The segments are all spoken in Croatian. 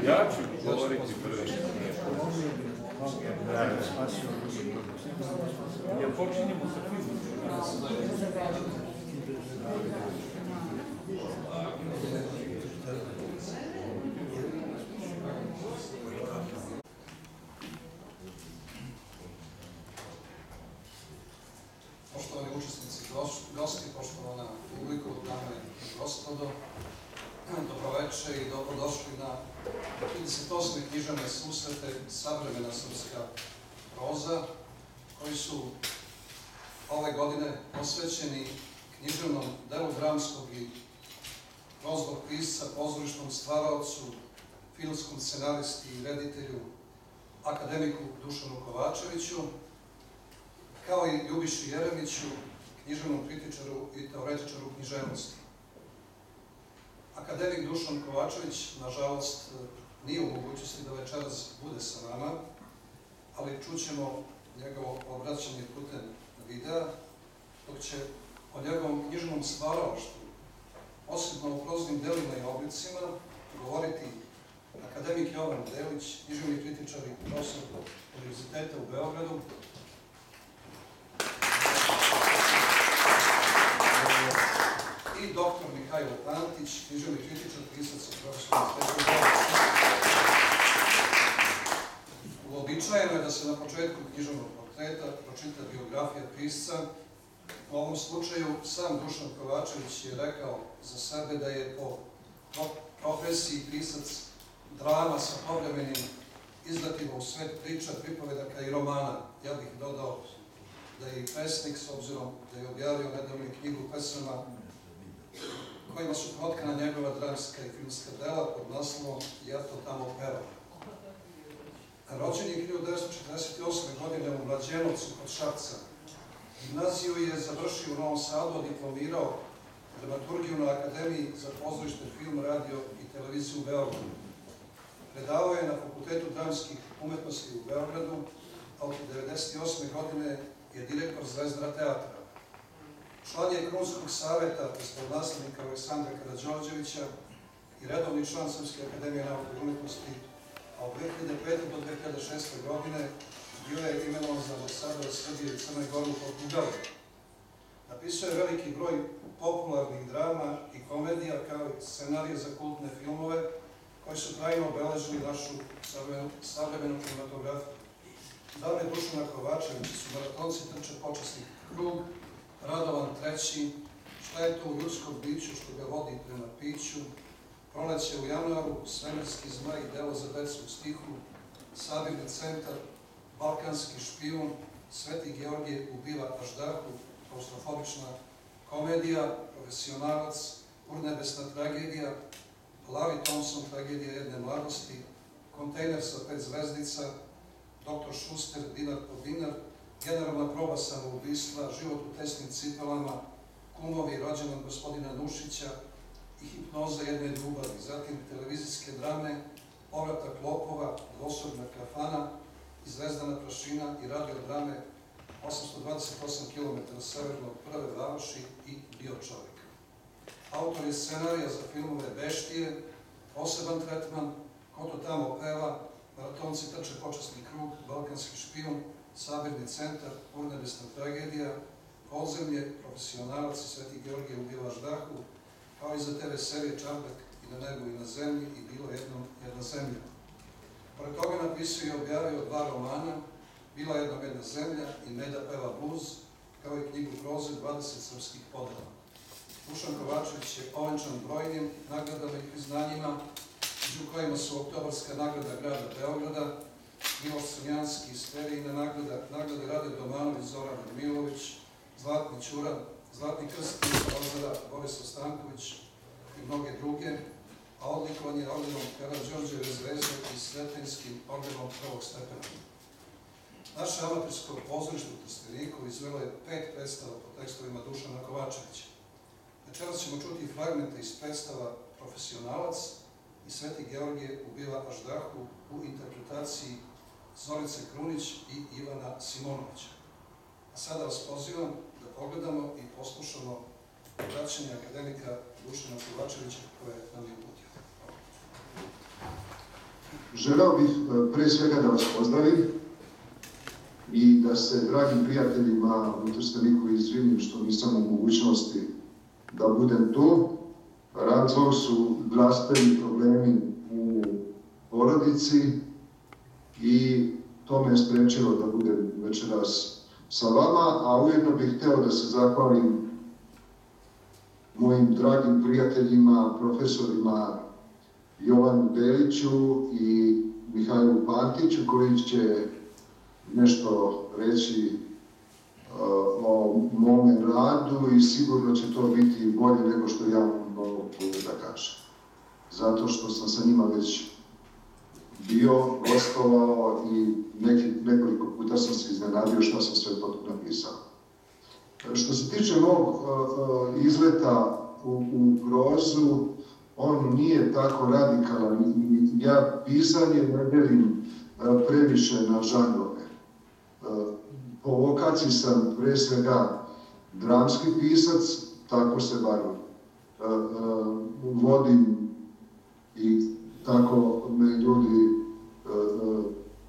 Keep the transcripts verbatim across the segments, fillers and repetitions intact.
Ja ću govoriti prvi. Ja počinjemo sa filmom. Poštovani učesnici, gosti, poštovana publiku, dame i gospodo, dobroveče i dobrodošli na trideset osme književne susrete Savremena srpska proza, koji su ove godine posvećeni književnom delu dramskog i proznog pisca, pozorišnom stvaraocu, filmskom scenaristi i reditelju, akademiku Dušanu Kovačeviću, kao i Ljubiši Jeremiću, književnom kritičaru i teoretičaru književnosti. Akademik Dušan Kovačević, nažalost, nije u mogućnosti da večeras bude sa nama, ali čućemo njegovo obraćanje putem videa, dok će o njegovom književnom stvaralaštvu, posebno o proznim delima i oblicima, govoriti akademik Jovan Delić, književni kritičar i profesor Univerziteta u Beogradu, i doktor Mihajlo Pantić, književni kritičar, pisac i profesor Univerziteta u Beogradu. Uobičajeno je da se na početku književnog portreta pročita biografija pisca. U ovom slučaju sam Dušan Kovačević je rekao za sebe da je po profesiji pisac drama sa povremenim izdatima u svet priča, pripovedaka i romana. Ja bih dodao da je i pesnik, s obzirom da je objavio nedavno knjigu pesama kojima su protkana njegova dramska i filmska dela pod naslovom Ja to tamo pevam. Rođen je hiljadu devetsto četrdeset osme. godine u Mlađenovcu kod Šapca. Gimnaziju je završio u Novom Sadu, a diplomirao dramaturgiju na Akademiji za pozorište, film, radio i televiziju u Beogradu. Predavao je na Fakultetu dramskih umetnosti u Beogradu, a od devedeset osme. godine je direktor Zvezdara teatra. Član je Krunskog saveta ispred naslednika Aleksandra Karađorđevića i redovni član Srpske akademije nauke i umetnosti, a od dve hiljade pete. do dve hiljade šeste. godine bio je imenovan za ambasadora Srbije i Crne Gore u Portugalu. Napisao je veliki broj popularnih drama i komedija, kao i scenarije za kultne filmove, koji su trajno obeležili našu savremenu kinematografiju. Dane Dušana Kovačevića su Maratonci trče počasni krug, Radovan treći, Šta je to u ljudskom biću što ga vodi prema piću, Proleće u januaru, Svemirski zmaj, Delo za decu u stihu, Sabirni centar, Balkanski špijun, Sveti Georgije ubiva Aždahu, klaustrofobična komedija, Profesionalac, Urnebesna tragedija, Lavi Thompson, tragedija jedne mladosti, Kontejner sa pet zvezdica, Doktor Šuster, Dinar po dinar, Generalna proba samoubistva, Život u tesnim cipelama, Kumovi, Rođendan gospodina Nušića i Hipnoza jedne ljubavi, zatim televizijske drame, Povratak lopova, Dvosobna kafana, Zvezdana prašina i radio drame osamsto dvadeset osam kilometara severno od Prve Varoši i Bio čovjek. Autor je scenarija za filmove Beštije, Poseban tretman, Ko to tamo peva, Maratonci trče počasni krug, Balkanski špijun, Sabirni centar, Urnebesna tragedija, Podzemlje, Profesionalac i Sveti Georgije ubiva Aždahu, kao i za te ve serije Čardak i na nebu i na zemlji i Bilo jednom jedna zemlja. Pored toga napisao i objavio dva romana, Bila jednom jedna zemlja i Meda peva bluz, kao i knjigu proze dvadeset srpskih podela. Dušan Kovačević je ovenčan brojnim nagradama i priznanjima, među kojima su Oktobarska nagrada grada Beograda, Miloš Crnjanski, Sterijina nagrada, nagrade Rade Domanović, Zoran Milović, Zlatni Ćuran, Zlatni krst Ozara, Borislav Stanković i mnoge druge, a odlikovan je ordenom Karađorđeve zvezde i Sretenjskim ordenom prvog stepena. Naše amatersko pozorište u Trsteniku izvelo je pet predstava po tekstovima Dušana Kovačevića. Večeras ćemo čuti fragmente iz predstava Profesionalac i Sveti Georgije ubiva Aždahu u interpretaciji Zorice Krunić i Ivana Simonovića. A sada vas pozivam da pogledamo i poslušamo obraćanje akademika Dušana Kovačevića koje nam je uputio. želeo bih pre svega da vas pozdravim i da se dragim prijateljima u Trsteniku izvinim što nisam u mogućnosti da budem tu. Razlog su zdravstveni problemi u porodici i to me je sprečilo da budem večeras sa vama, a ujedno bih hteo da se zahvalim mojim dragim prijateljima, profesorima Jovanu Deliću i Mihajlu Pantiću, koji će nešto reći o mome radu i sigurno će to biti bolje nego što ja mogu da kažem. Zato što sam sa njima već bio, gostovao i neki, nekoliko puta sam se iznenadio šta sam sve to napisao. Što se tiče mog uh, izleta u, u prozu, on nije tako radikalan. Ja pisanje ne delim uh, previše na žanrove. Uh, po vokaciji sam pre svega dramski pisac, tako se bar uh, uh, vodim i tako me ljudi uh,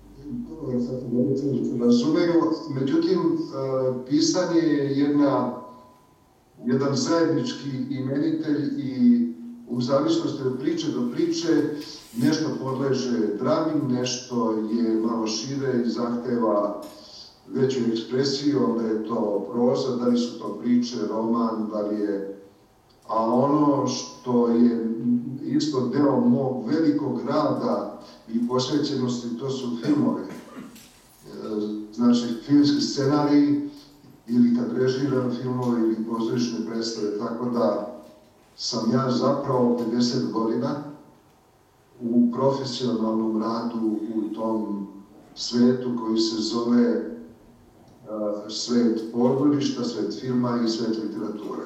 razumeju. Međutim, pisanje je jedna, jedan zajednički imenitelj i u zavisnosti od priče do priče nešto podleže drami, nešto je malo šire i zahteva veću ekspresiju, onda je to proza, da li su to priče, roman, da li je... A ono što je isto deo mog velikog rada i posvećenosti, to su filmove. Znači, filmski scenariji ili kad režiram filmove ili pozorišne predstave, tako da sam ja zapravo pedeset godina u profesionalnom radu u tom svetu koji se zove uh, svet pozorišta, svet filma i svet literature.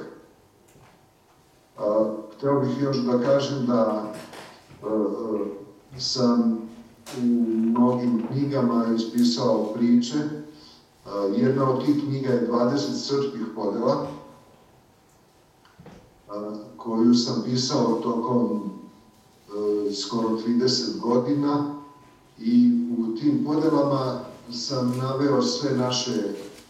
Uh, hteo bih još da kažem da uh, uh, sam u mnogim knjigama ispisao priče. Jedna od tih knjiga je dvadeset srpskih podela, koju sam pisao tokom skoro trideset godina i u tim podelama sam naveo sve naše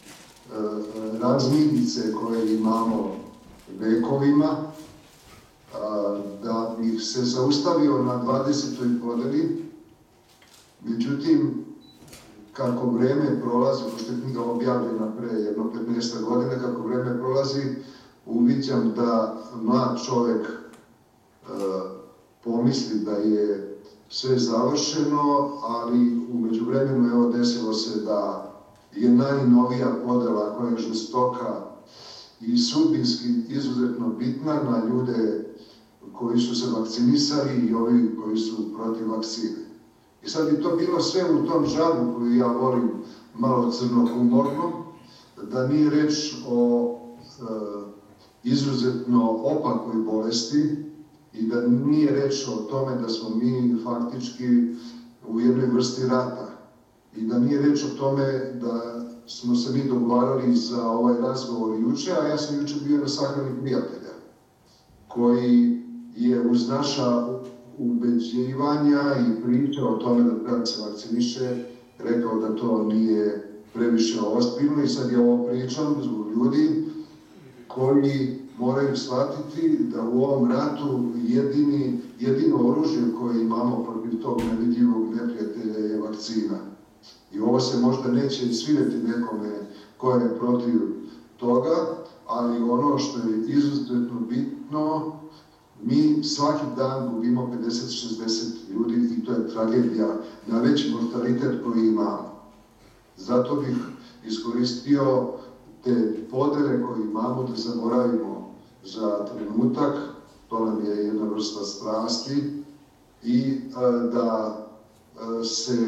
razmirice koje imamo vekovima, da bih se zaustavio na dvadesetoj podeli. Međutim, kako vreme prolazi, pošto je knjiga objavljena pre jedno petnaest godina, kako vreme prolazi, uviđam da mlad čovek e, pomisli da je sve završeno, ali u međuvremenu evo desilo se da je najnovija podela koja je žestoka i sudbinski izuzetno bitna na ljude koji su se vakcinisali i ovi koji su protiv vakcine. I sad bi to bilo sve u tom žanru koju ja volim malo crno-humorno, da nije reč o e, izuzetno opakoj bolesti i da nije reč o tome da smo mi faktički u jednoj vrsti rata i da nije reč o tome da smo se mi dogovarali za ovaj razgovor juče, a ja sam juče bio na sahrani prijatelja koji je uz naša ubeđivanja i priča o tome da treba se vakciniše, rekao da to nije previše ozbiljno i sad je ovo pričam zbog ljudi koji moraju shvatiti da u ovom ratu jedini, jedino oružje koje imamo protiv tog nevidljivog neprijatelja je vakcina. I ovo se možda neće svidjeti nekome ko je protiv toga, ali ono što je izuzetno bitno, mi svaki dan gubimo pedeset do šezdeset ljudi i to je tragedija na veći mortalitet koji imamo. Zato bih iskoristio te podele koje imamo da zaboravimo za trenutak, to nam je jedna vrsta strasti, i da se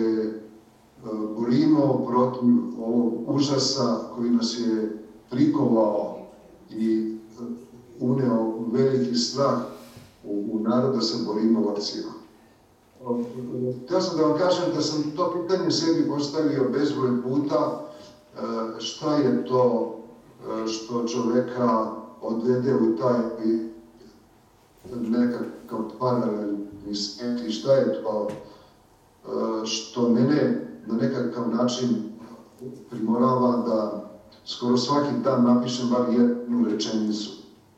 borimo protiv ovog užasa koji nas je prikovao i uneo veliki strah u, u narod da se borimo vakcinom. Htio sam da vam kažem da sam to pitanje sebi postavio bezbroj puta, šta je to što čoveka odvede u taj nekakav paralelni svijet i šta je to što mene na nekakav način primorava da skoro svaki dan napišem bar jednu rečenicu.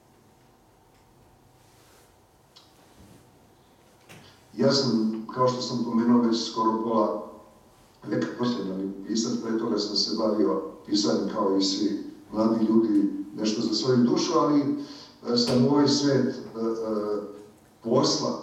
Ja sam, kao što sam pomenuo, već skoro pola veka posljednji pisac, pre toga sam se bavio pisanjem kao i svi mladi ljudi, nešto za svoju dušu, ali sam u ovaj svet posla.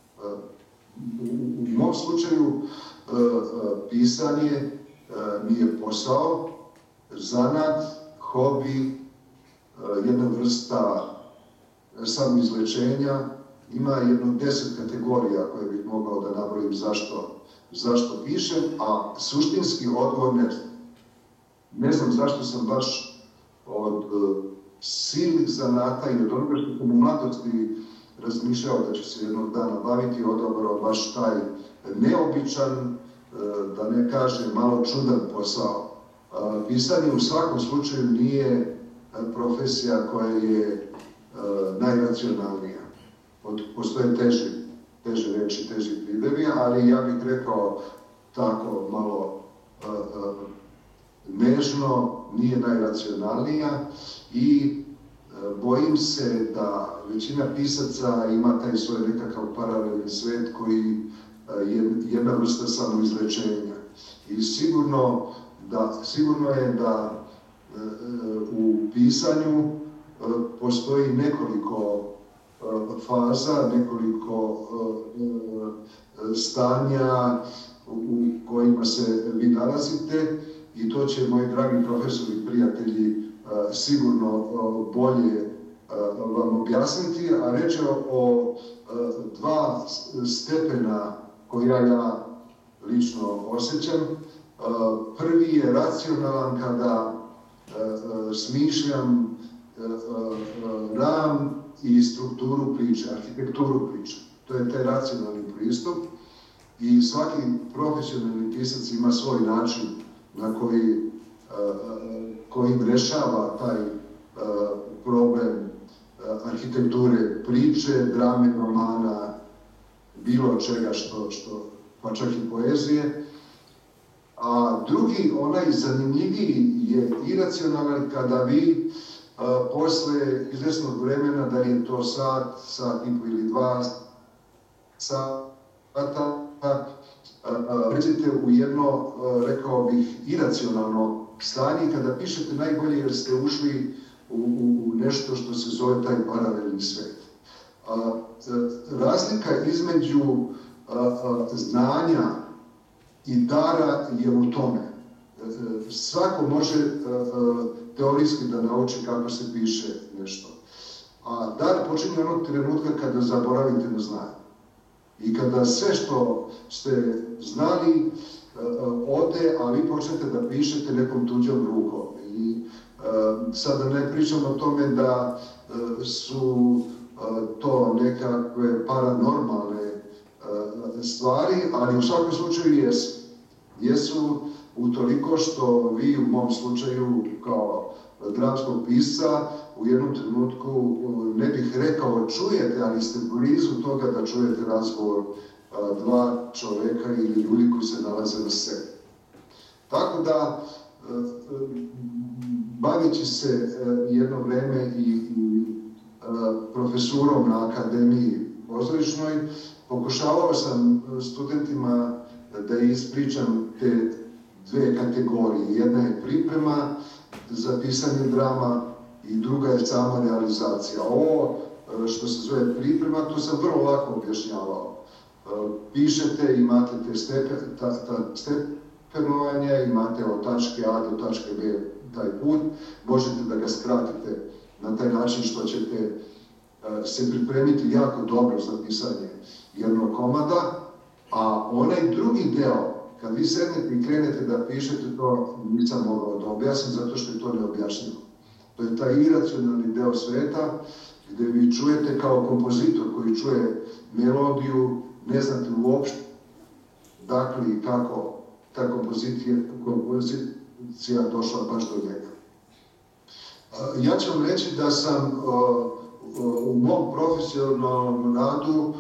U mom slučaju pisanje nije posao, zanat, hobi, jedna vrsta samoizlečenja. Ima jedno deset kategorija koje bih mogao da nabrojim zašto, zašto pišem, a suštinski odgovor ne znam. Ne znam zašto sam baš od silnih zanata i od onoga što sam u mladosti razmišljao da će se jednog dana baviti, odabrao baš taj neobičan, da ne kažem malo čudan posao. Pisanje u svakom slučaju nije profesija koja je najracionalnija. Postoje teži, teže reči, teži pridevi, ali ja bih rekao tako malo nežno, nije najracionalnija i bojim se da većina pisaca ima taj svoj nekakav paralelni svet koji je jedna vrsta samoizlečenja. I sigurno, da, sigurno je da u pisanju postoji nekoliko faza, nekoliko stanja u kojima se vi nalazite i to će moji dragi profesori i prijatelji sigurno bolje vam objasniti, a reći o dva stepena koja ja lično osjećam. Prvi je racionalan kada smišljam ram i strukturu priče, arhitekturu priče. To je taj racionalni pristup i svaki profesionalni pisac ima svoj način na koji, kojim rešava taj problem arhitekture priče, drame, romana, bilo čega što, što pa čak i poezije. A drugi, onaj zanimljiviji je iracionalan kada vi a, posle izvesnog vremena, da je to sat, sat i po ili dva sata, pređete u jedno, a, rekao bih, iracionalno stanje kada pišete najbolje jer ste ušli u, u nešto što se zove taj paralelni svet. A, razlika između a, a, znanja i dara je u tome. Svako može teorijski da nauči kako se piše nešto. A dar počinje onog trenutka kada zaboravite na znanje. I kada sve što ste znali ode, a vi počnete da pišete nekom tuđom rukom. I sada ne pričam o tome da su to nekakve paranormalne stvari, ali u svakom slučaju jesu. Jesu utoliko što vi u mom slučaju kao dramskog pisca u jednom trenutku, ne bih rekao čujete, ali ste blizu toga da čujete razgovor dva čoveka ili ljudi koji se nalaze na sceni. Tako da, baveći se jedno vreme i, i profesurom na Akademiji pozorišnoj, pokušavao sam studentima da ispričam te dve kategorije. Jedna je priprema za pisanje drama i druga je sama realizacija. Ovo što se zove priprema, to sam vrlo lako objašnjavao. Pišete, imate te stepen, ta, ta stepenovanja, imate od tačke A do tačke B taj put, možete da ga skratite na taj način što ćete se pripremiti jako dobro za pisanje jednog komada, a onaj drugi deo, kad vi sednete i krenete da pišete, to nisam mogao da objasnim, zato što je to neobjašnjivo. To je taj iracionalni deo sveta, gde vi čujete kao kompozitor koji čuje melodiju, ne znate uopšte dakle i kako ta kompozicija, kompozicija došla baš do njega. Ja ću vam reći da sam u mom profesionalnom radu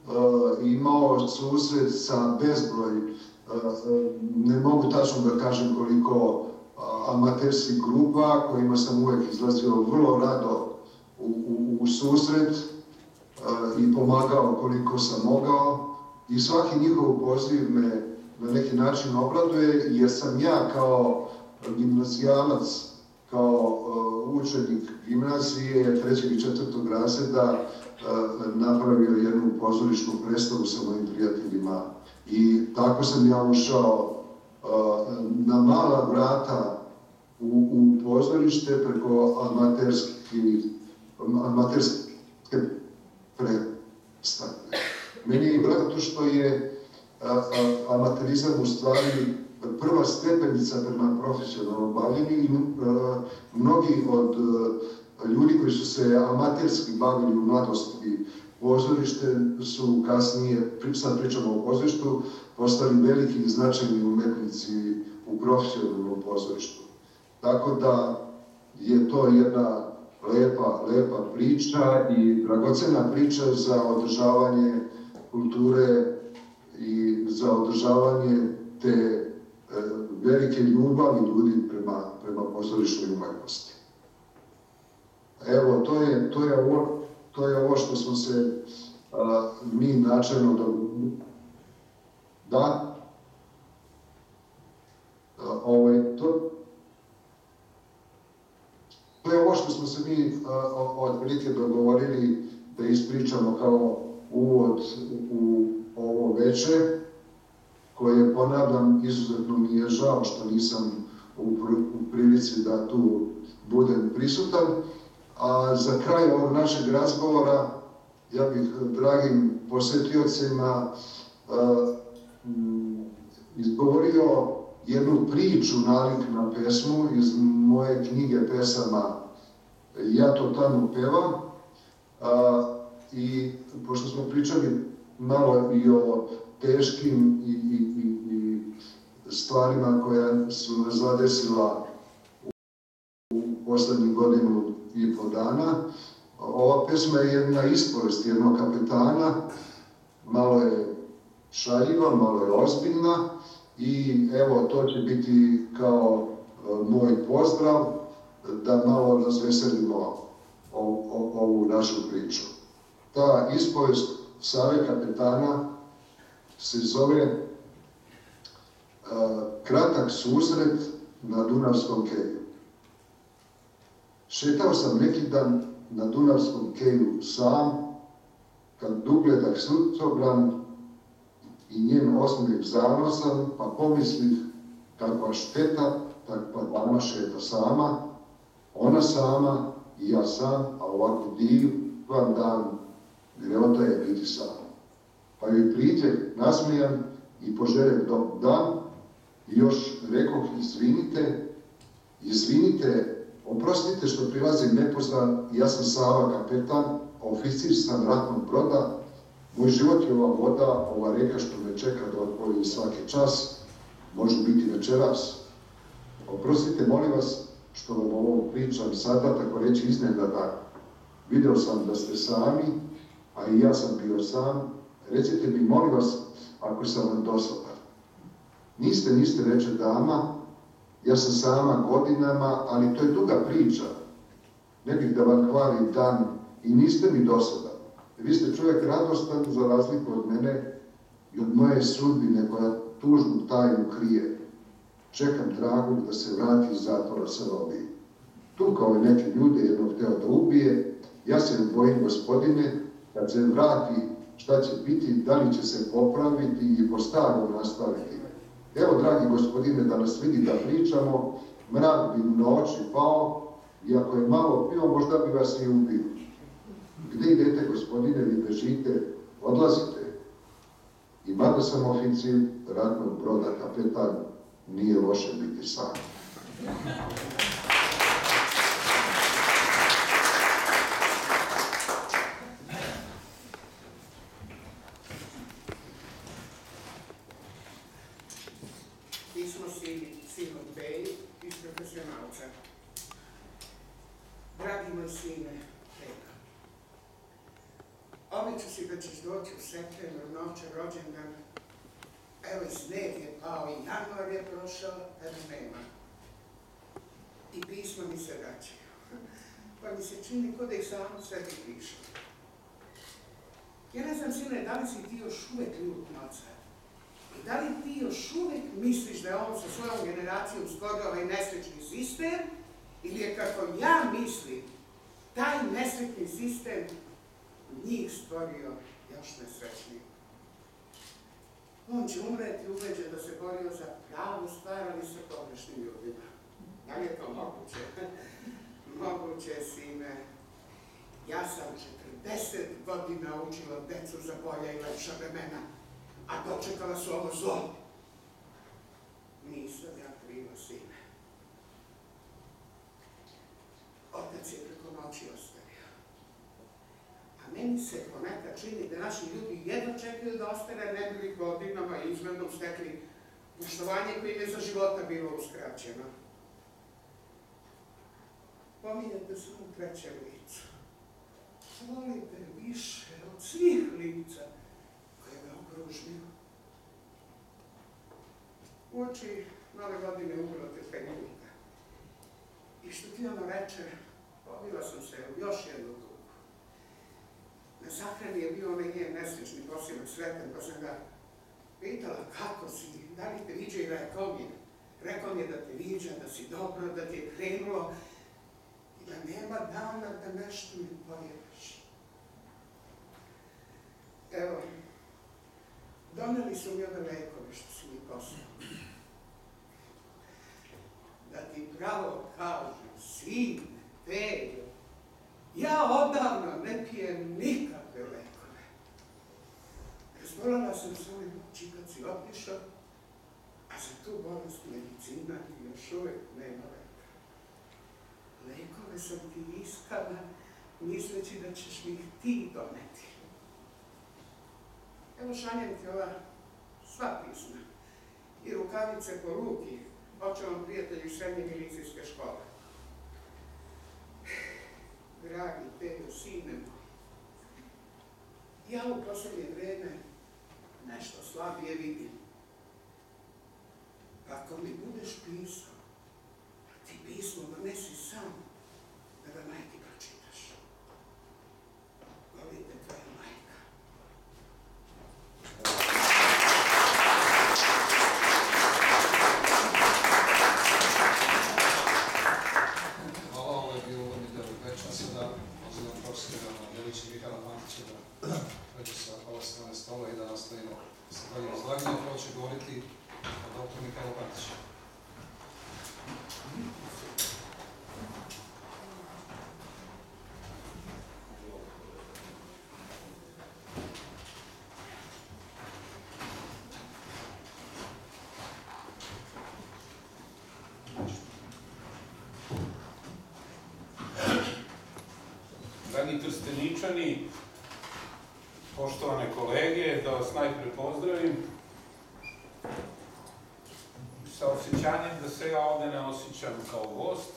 imao susret sa bezbroj, ne mogu tačno da kažem koliko amaterskih grupa kojima sam uvek izlazio vrlo rado u, u, u susret i pomagao koliko sam mogao i svaki njihov poziv me na neki način obraduje jer sam ja kao gimnazijalac, kao učenik gimnazije trećeg i četvrtog razreda napravio jednu pozorišnu predstavu sa mojim prijateljima i tako sam ja ušao na mala vrata u, u pozorište preko amaterskih amaterske predstave. Meni je zato što je a, a, amaterizam u stvari prva stepenica prema profesionalnom bavljenju i a, mnogi od a, ljudi koji su se amaterski bavili u mladosti pozorište su kasnije, sad pričamo o pozorištu, postali veliki i značajni umetnici u profesionalnom pozorištu. Tako da je to jedna lepa, lepa priča i dragocena priča za održavanje kulture i za održavanje te e, velike ljubavi ljudi prema, prema pozorišnoj umetnosti. Evo, to je, to je, ovo, to je ovo što smo se a, mi načelno da... Da? A, ovaj, to, to je ovo što smo se mi otprilike dogovorili da ispričamo kao uvod u ovo veče, koje, ponavljam, izuzetno mi je žao što nisam u prilici da tu budem prisutan. A za kraj ovog našeg razgovora, ja bih dragim posetiocima izgovorio jednu priču nalik na pesmu iz moje knjige pesama Ja to tamo pevam. I pošto smo pričali malo i o teškim i, i, i, i stvarima koja su nas zadesila u poslednjih godinu i po dana, ova pesma je jedna ispovest jednog kapetana, malo je šaljiva, malo je ozbiljna i evo to će biti kao moj pozdrav da malo razveselimo ovu našu priču. Ta ispovest Save kapetana se zove uh, Kratak susret na Dunavskom keju. Šetao sam neki dan na Dunavskom keju sam, kad ugledah suncobran i njen osmijeh zanosan, pa pomislih kakva šteta, takva dama šeta sama, ona sama i ja sam, a ovako divan dan greota je biti sam. Pa joj priđe nasmijan i poželjev dobar dan i još rekoh izvinite, izvinite, oprostite što prilazim nepoznan, ja sam Sava kapetan, oficir sam ratnog broda, moj život je ova voda, ova reka što me čeka da otpoji svaki čas, može biti večeras. Oprostite, molim vas, što vam ovo pričam sada, tako reći iznenada. Video sam da ste sami, a i ja sam bio sam. Recite mi, molim vas, ako sam vam dosadan. Niste, niste, reče dama, ja sam sama godinama, ali to je duga priča. Ne bih da vam kvarim dan i niste mi dosadan. Vi ste čovjek radostan za razliku od mene i od moje sudbine koja tužnu tajnu krije. Čekam dragog da se vrati iz zatvora sa robije. Tu kao i neki ljude jednog hteo da ubije, ja se bojim, gospodine, kad se vrati šta će biti, da li će se popraviti i po starom nastaviti. Evo, dragi gospodine, da nas vidi da pričamo, mrak bi na oči pao i ako je malo pio, možda bi vas i ubio. Gde idete, gospodine, vi bežite, odlazite. I mada sam oficir ratnog broda, kapetan, nije loše biti sam. Mi smo sinom Peji iz profesionalca. Dragi moj sine, reka. Ovih Obećao si da ćeš doći u septembru, novče rođendan. Evo i sneg je pao, i januar je prošao, tebe nema. I pisma mi se vraćaju. Pa mi se čini ko da ih samo sebi piše. Ja ne znam, sine, da li si ti još uvek ljut na oca? I da li ti još uvek misliš da je on sa svojom generacijom stvorio ovaj nesrećni sistem, ili je, kako ja mislim, taj nesrećni sistem njih stvorio još nesrećniji? On će umreti ubeđen da se borio za pravu stvar, ali sa pogrešnim ljudima. Da li je to moguće? Moguće, sine. Ja sam četrdeset godina učila decu za bolja i lepša vremena, a dočekala su ovo zlo. Nisam ja kriva, sine. Otac je preko noći ostavio. A meni se ponekad čini da naši ljudi jedno čekaju da ostane, ne bi li godinama i izgledom stekli poštovanje koje im je za života bilo uskraćeno. Pominjate se u trećem licu. Volite više od svih lica koje ga okružuju. Uoči nove godine umro te penjika. I što ti ono reče, pobila sam se u još jednu tugu. Na sahrani je bio onaj njen nesrećni posimak Sretan, pa sam ga pitala kako si, da li te viđa, i rekao mi je. Rekao mi je da te viđa, da si dobro, da ti je krenulo i da nema dana da nešto mi pojedeš. Evo, doneli su mi ove lekove što su mi poslali. Da ti pravo kažem, sin, Pejo, ja odavno ne pijem nikakve lekove. Razbolala sam se ove noći kad si otišao, a za tu bolest medicina još uvek nema leka. Lekove sam ti iskala, misleći da ćeš mi ih ti doneti. Evo šaljem ti ova sva pisma i rukavice po ruki očevom prijatelju iz srednje milicijske škole. Dragi Pejo, sine moj, ja u poslednje vreme nešto slabije vidim. Ako mi budeš pisao, ti pismo donesi sam da ga majki pročitaš. Volite tvoja majka. Hvala, ovo je bio uvodni deo večera. Sada pozivam profesora Delića i Mihajla Pantića da pređe sa ove strane stola i da nastavimo sa daljim izlaganjem. Prvo će govoriti doktor Mihajlo Pantić. Dragi Trsteničani, poštovane kolege, da vas najpre pozdravim. Sa osjećanjem da se ja ovde ne osjećam kao gost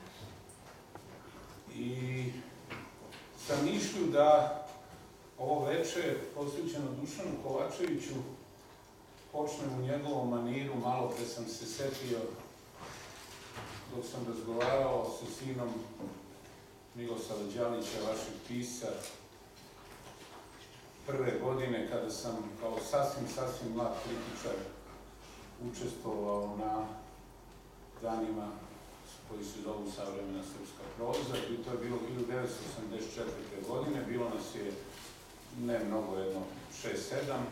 i sa mišlju da ovo veče posvećeno Dušanu Kovačeviću počnem u njegovom maniru. Malo pre sam se setio dok sam razgovarao sa sinom Milosava Đalića, vašeg pisca, prve godine kada sam kao sasvim, sasvim mlad kritičar učestvovao na danima koji se zovu Savremena srpska proza, i to je bilo hiljadu devetsto osamdeset četvrte. godine, bilo nas je ne mnogo, jedno šest sedam.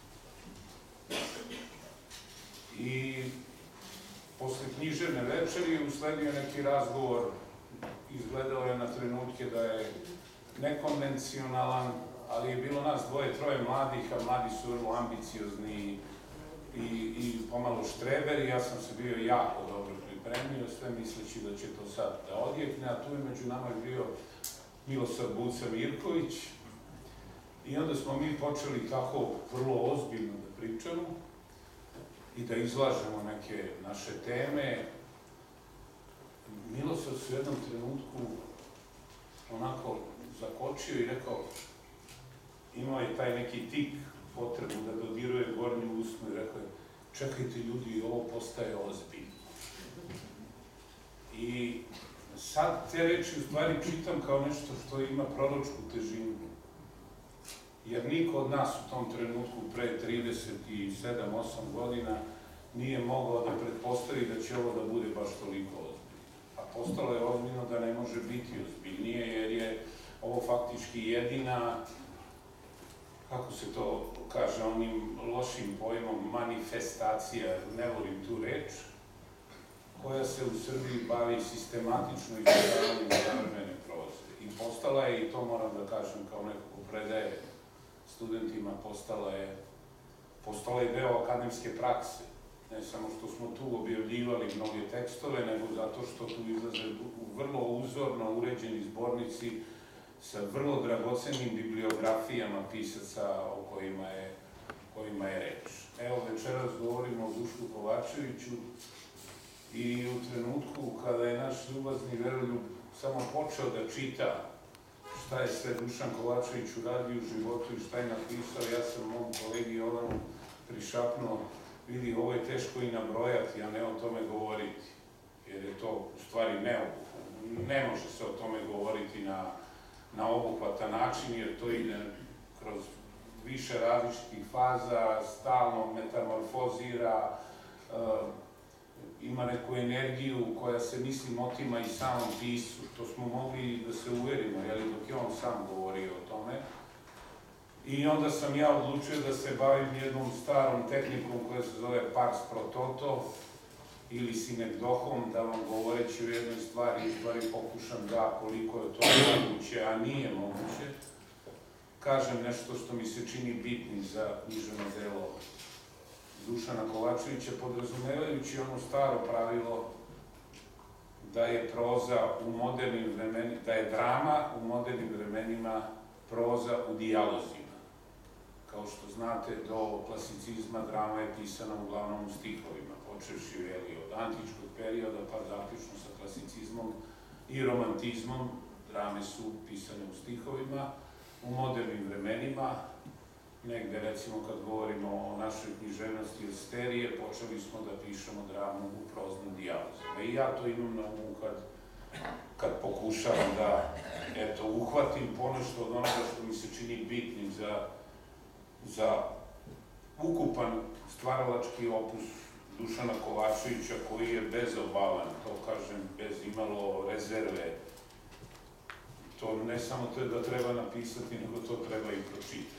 I posle književne večeri usledio neki razgovor, izgledao je na trenutke da je nekonvencionalan, ali je bilo nas dvoje, troje mladih, a mladi su vrlo ambiciozni i, i pomalo štreberi. Ja sam se bio jako dobro pripremio, sve misleći da će to sad da odjekne, a tu je među nama je bio Milosav Buca Mirković. I onda smo mi počeli tako vrlo ozbiljno da pričamo i da izlažemo neke naše teme. Milosav se u jednom trenutku onako zakočio i rekao: imao je taj neki tik, potrebu da dodiruje gornju usnu i rekao je, čekajte ljudi, ovo postaje ozbiljno. I sad te reči u stvari čitam kao nešto što ima proročku težinu. Jer niko od nas u tom trenutku pre trideset sedam osam godina nije mogao da pretpostavi da će ovo da bude baš toliko ozbiljno. A postalo je ozbiljno da ne može biti ozbiljnije, jer je ovo faktički jedina, kako se to kaže, onim lošim pojmom, manifestacija, ne volim tu reč, koja se u Srbiji bavi sistematično izučavanjem savremene proze. I postala je, i to moram da kažem kao neko ko predaje studentima, postala je, postala je deo akademske prakse. Ne samo što smo tu objavljivali mnoge tekstove, nego zato što tu izlaze vrlo uzorno uređeni zbornici sa vrlo dragocenim bibliografijama pisaca o kojima je, kojima je reč. Evo, večeras govorimo o Dušku Kovačeviću i u trenutku kada je naš ljubazni Veroljub samo počeo da čita šta je sve Dušan Kovačević uradio u životu i šta je napisao, ja sam mom kolegi Jovanu prišapnuo, vidi, ovo je teško i nabrojati, a ne o tome govoriti, jer je to u stvari neobuhvatno. Ne može se o tome govoriti na, na obuhvatan način, jer to ide kroz više različitih faza, stalno metamorfozira, uh, ima neku energiju koja se, mislim, otima i samom pisu. To smo mogli da se uverimo, jeli, dok je on sam govorio o tome. I onda sam ja odlučio da se bavim jednom starom tehnikom koja se zove pars pro toto ili sinekdohom, da vam govoreći o jednoj stvari, stvari pokušam da, koliko je to moguće, a nije moguće, kažem nešto što mi se čini bitnim za književno delo Dušana Kovačevića, podrazumevajući ono staro pravilo da je proza u modernim vremenima, da je drama u modernim vremenima proza u dijalozima. Kao što znate, do klasicizma drama je pisana uglavnom u stihovima, počevši od antičkog perioda pa zaključno sa klasicizmom i romantizmom. Drame su pisane u stihovima. U modernim vremenima, negde recimo kad govorimo o našoj književnosti Esterije, počeli smo da pišemo dramu u proznim dijalozima. I ja to imam na umu kad, kad pokušavam da, eto, uhvatim ponešto od onoga što mi se čini bitnim za, za ukupan stvaralački opus Dušana Kovačevića, koji je bezobavan, to kažem, bez imalo rezerve. To ne samo to da treba napisati, nego to treba i pročitati.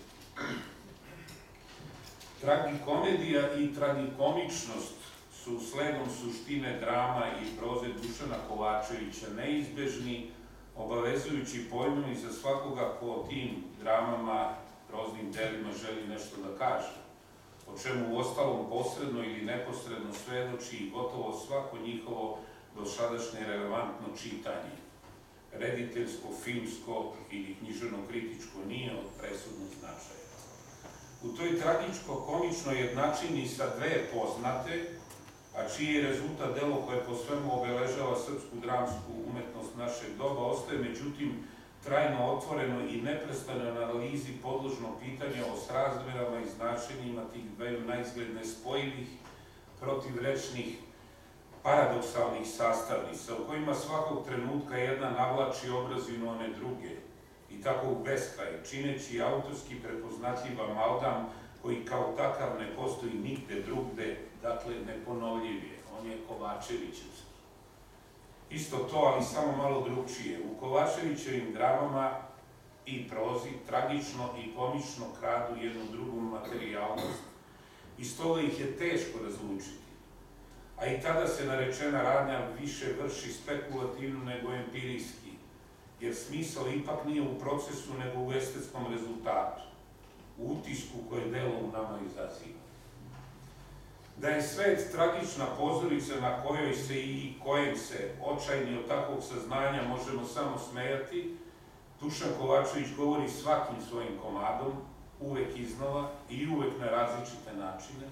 Tragikomedija i tragikomičnost su sledom suštine drama i proze Dušana Kovačevića neizbežni, obavezujući pojmovi za svakoga ko o tim dramama, proznim delima želi nešto da kaže, o čemu u ostalom posredno ili neposredno svedoči i gotovo svako njihovo dosadašnje relevantno čitanje. Rediteljsko, filmsko ili književno-kritičko nije od presudnog značaja. U toj tragičko-komičnoj jednačini sa dve poznate, a čiji je rezultat delo koje po svemu obeležava srpsku dramsku umetnost našeg doba, ostaje međutim trajno otvoreno i neprestano na analizi podložno pitanje o srazmerama i značenjima tih dveju naizgled spojivih, protivrečnih, paradoksalnih sastavnica, u kojima svakog trenutka jedna navlači obrazinu one druge, i tako u beskraj, čineći autorski prepoznatljiv amalgam koji kao takav ne postoji nigde drugde, dakle neponovljiv je, on je Kovačevićevski. Isto to, ali samo malo drugčije. U Kovačevićevim dramama i prozi tragično i komično kradu jednu drugu materijalnost i stoga ih je teško razlučiti. A i tada se narečena radnja više vrši spekulativno nego empirijski, jer smisao ipak nije u procesu nego u estetskom rezultatu, u utisku koje delo u nama izaziva. Da je svet tragična pozorica na kojoj se i kojem se očajni od takvog saznanja možemo samo smejati, Dušan Kovačević govori svakim svojim komadom, uvek iznova i uvek na različite načine,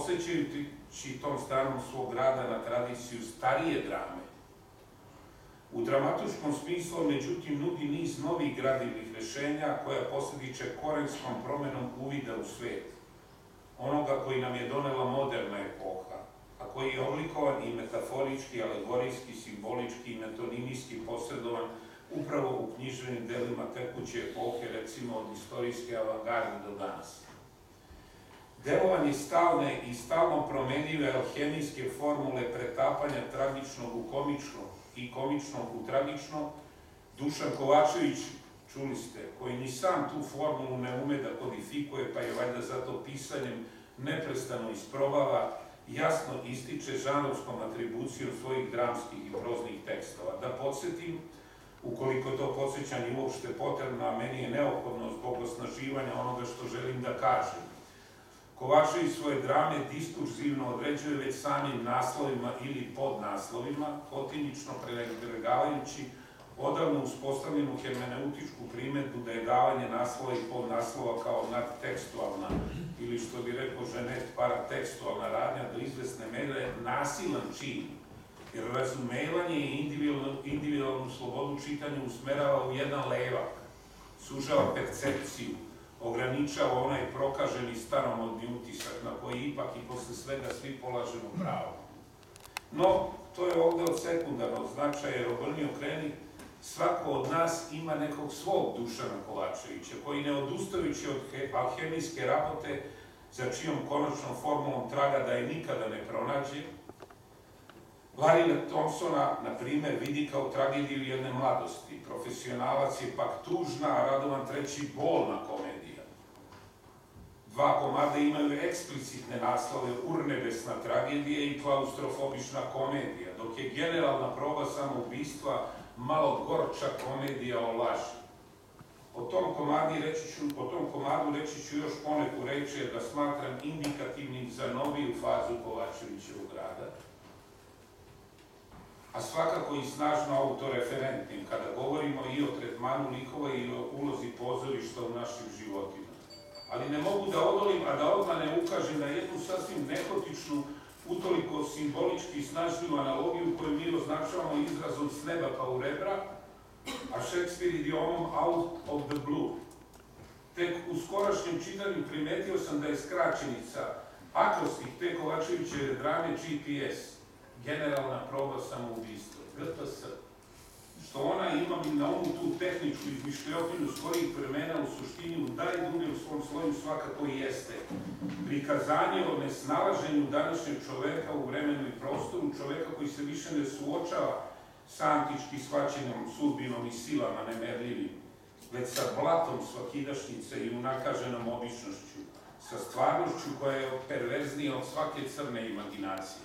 podsjećajući tom starom svog rada na tradiciju starije drame, U dramatuškom smislu, međutim, nudi niz novih gradivnih rešenja koja poslediče korenskom promenom uvida u svet, onoga koji nam je donela moderna epoha, a koji je oblikovan i metaforički, alegorijski, simbolički i metonimijski posredovan upravo u književnim delima tekuće epohe, recimo od istorijske avangarde do danas. Delovanje stalne i stalno promenljive alhemijske formule pretapanja tragičnog u komično i komičnog u tragično, Dušan Kovačević, čuli ste, koji ni sam tu formulu ne ume da kodifikuje, pa je valjda zato pisanjem neprestano isprobava, jasno ističe žanrovskom atribucijom svojih dramskih i proznih tekstova. Da podsjetim, ukoliko to podsjećanje uopšte potrebno, a meni je neophodno zbog osnaživanja onoga što želim da kažem. Kovačević svoje drame diskurzivno određuje već samim naslovima ili podnaslovima, hotimično prenebregavajući odavno uspostavljenu hermeneutičku primetbu da je davanje naslova i podnaslova kao nadtekstualna ili, što bi rekao Ženet, paratekstualna radnja do izvesne mere nasilan čin, jer razumevanje i individualnu slobodu čitanja usmerava u jedan levak, sužava percepciju, ograničava onaj prokaženi staromodni utisak na koji ipak i posle svega svi polažemo pravo. No, to je ovde od sekundarnog značaja, jer obrni okreni, svako od nas ima nekog svog Dušana Kovačevića, koji ne odustajući od alhemijske rabote, za čijom konačnom formulom traga da je nikada ne pronađe, Larry Thompsona, na primer, vidi kao tragediju jedne mladosti. Profesionalac je pak tužna, a Radovan treći bolna komedija. Dva komada imaju eksplicitne naslove Urnebesna tragedija i Klaustrofobična komedija, dok je generalna proba samoubistva malo gorča komedija o laži. O tom komadu reći ću još poneku reći, jer ga smatram indikativnim za noviju fazu Kovačevićevog rada, a svakako i snažno autoreferentnim, kada govorimo i o tretmanu likova i o ulozi pozorišta u našim životima. Ali ne mogu da odolim, a da odmah ne ukažem na jednu sasvim nehotičnu, utoliko simbolički snažljivu analogiju koju mi označavamo izrazom s neba pa u rebra, a Šekspir idiomom out of the blue. Tek u skorašnjem čitanju primetio sam da je skraćenica akrostih te Kovačevićeve drame G P S, generalna proba samoubistva, G P S, što ona ima na umu tu tehničku izmišljotinu svojih vremena u suštini u najdublje u svom sloju svakako i jeste. Prikazanje o nesnalaženju današnjeg čoveka u vremenu i prostoru, čoveka koji se više ne suočava sa antički shvaćenom sudbinom i silama nemerljivim, već sa blatom svakidašnjice i unakaženom običnošću, sa stvarnošću koja je perverznija od svake crne imaginacije.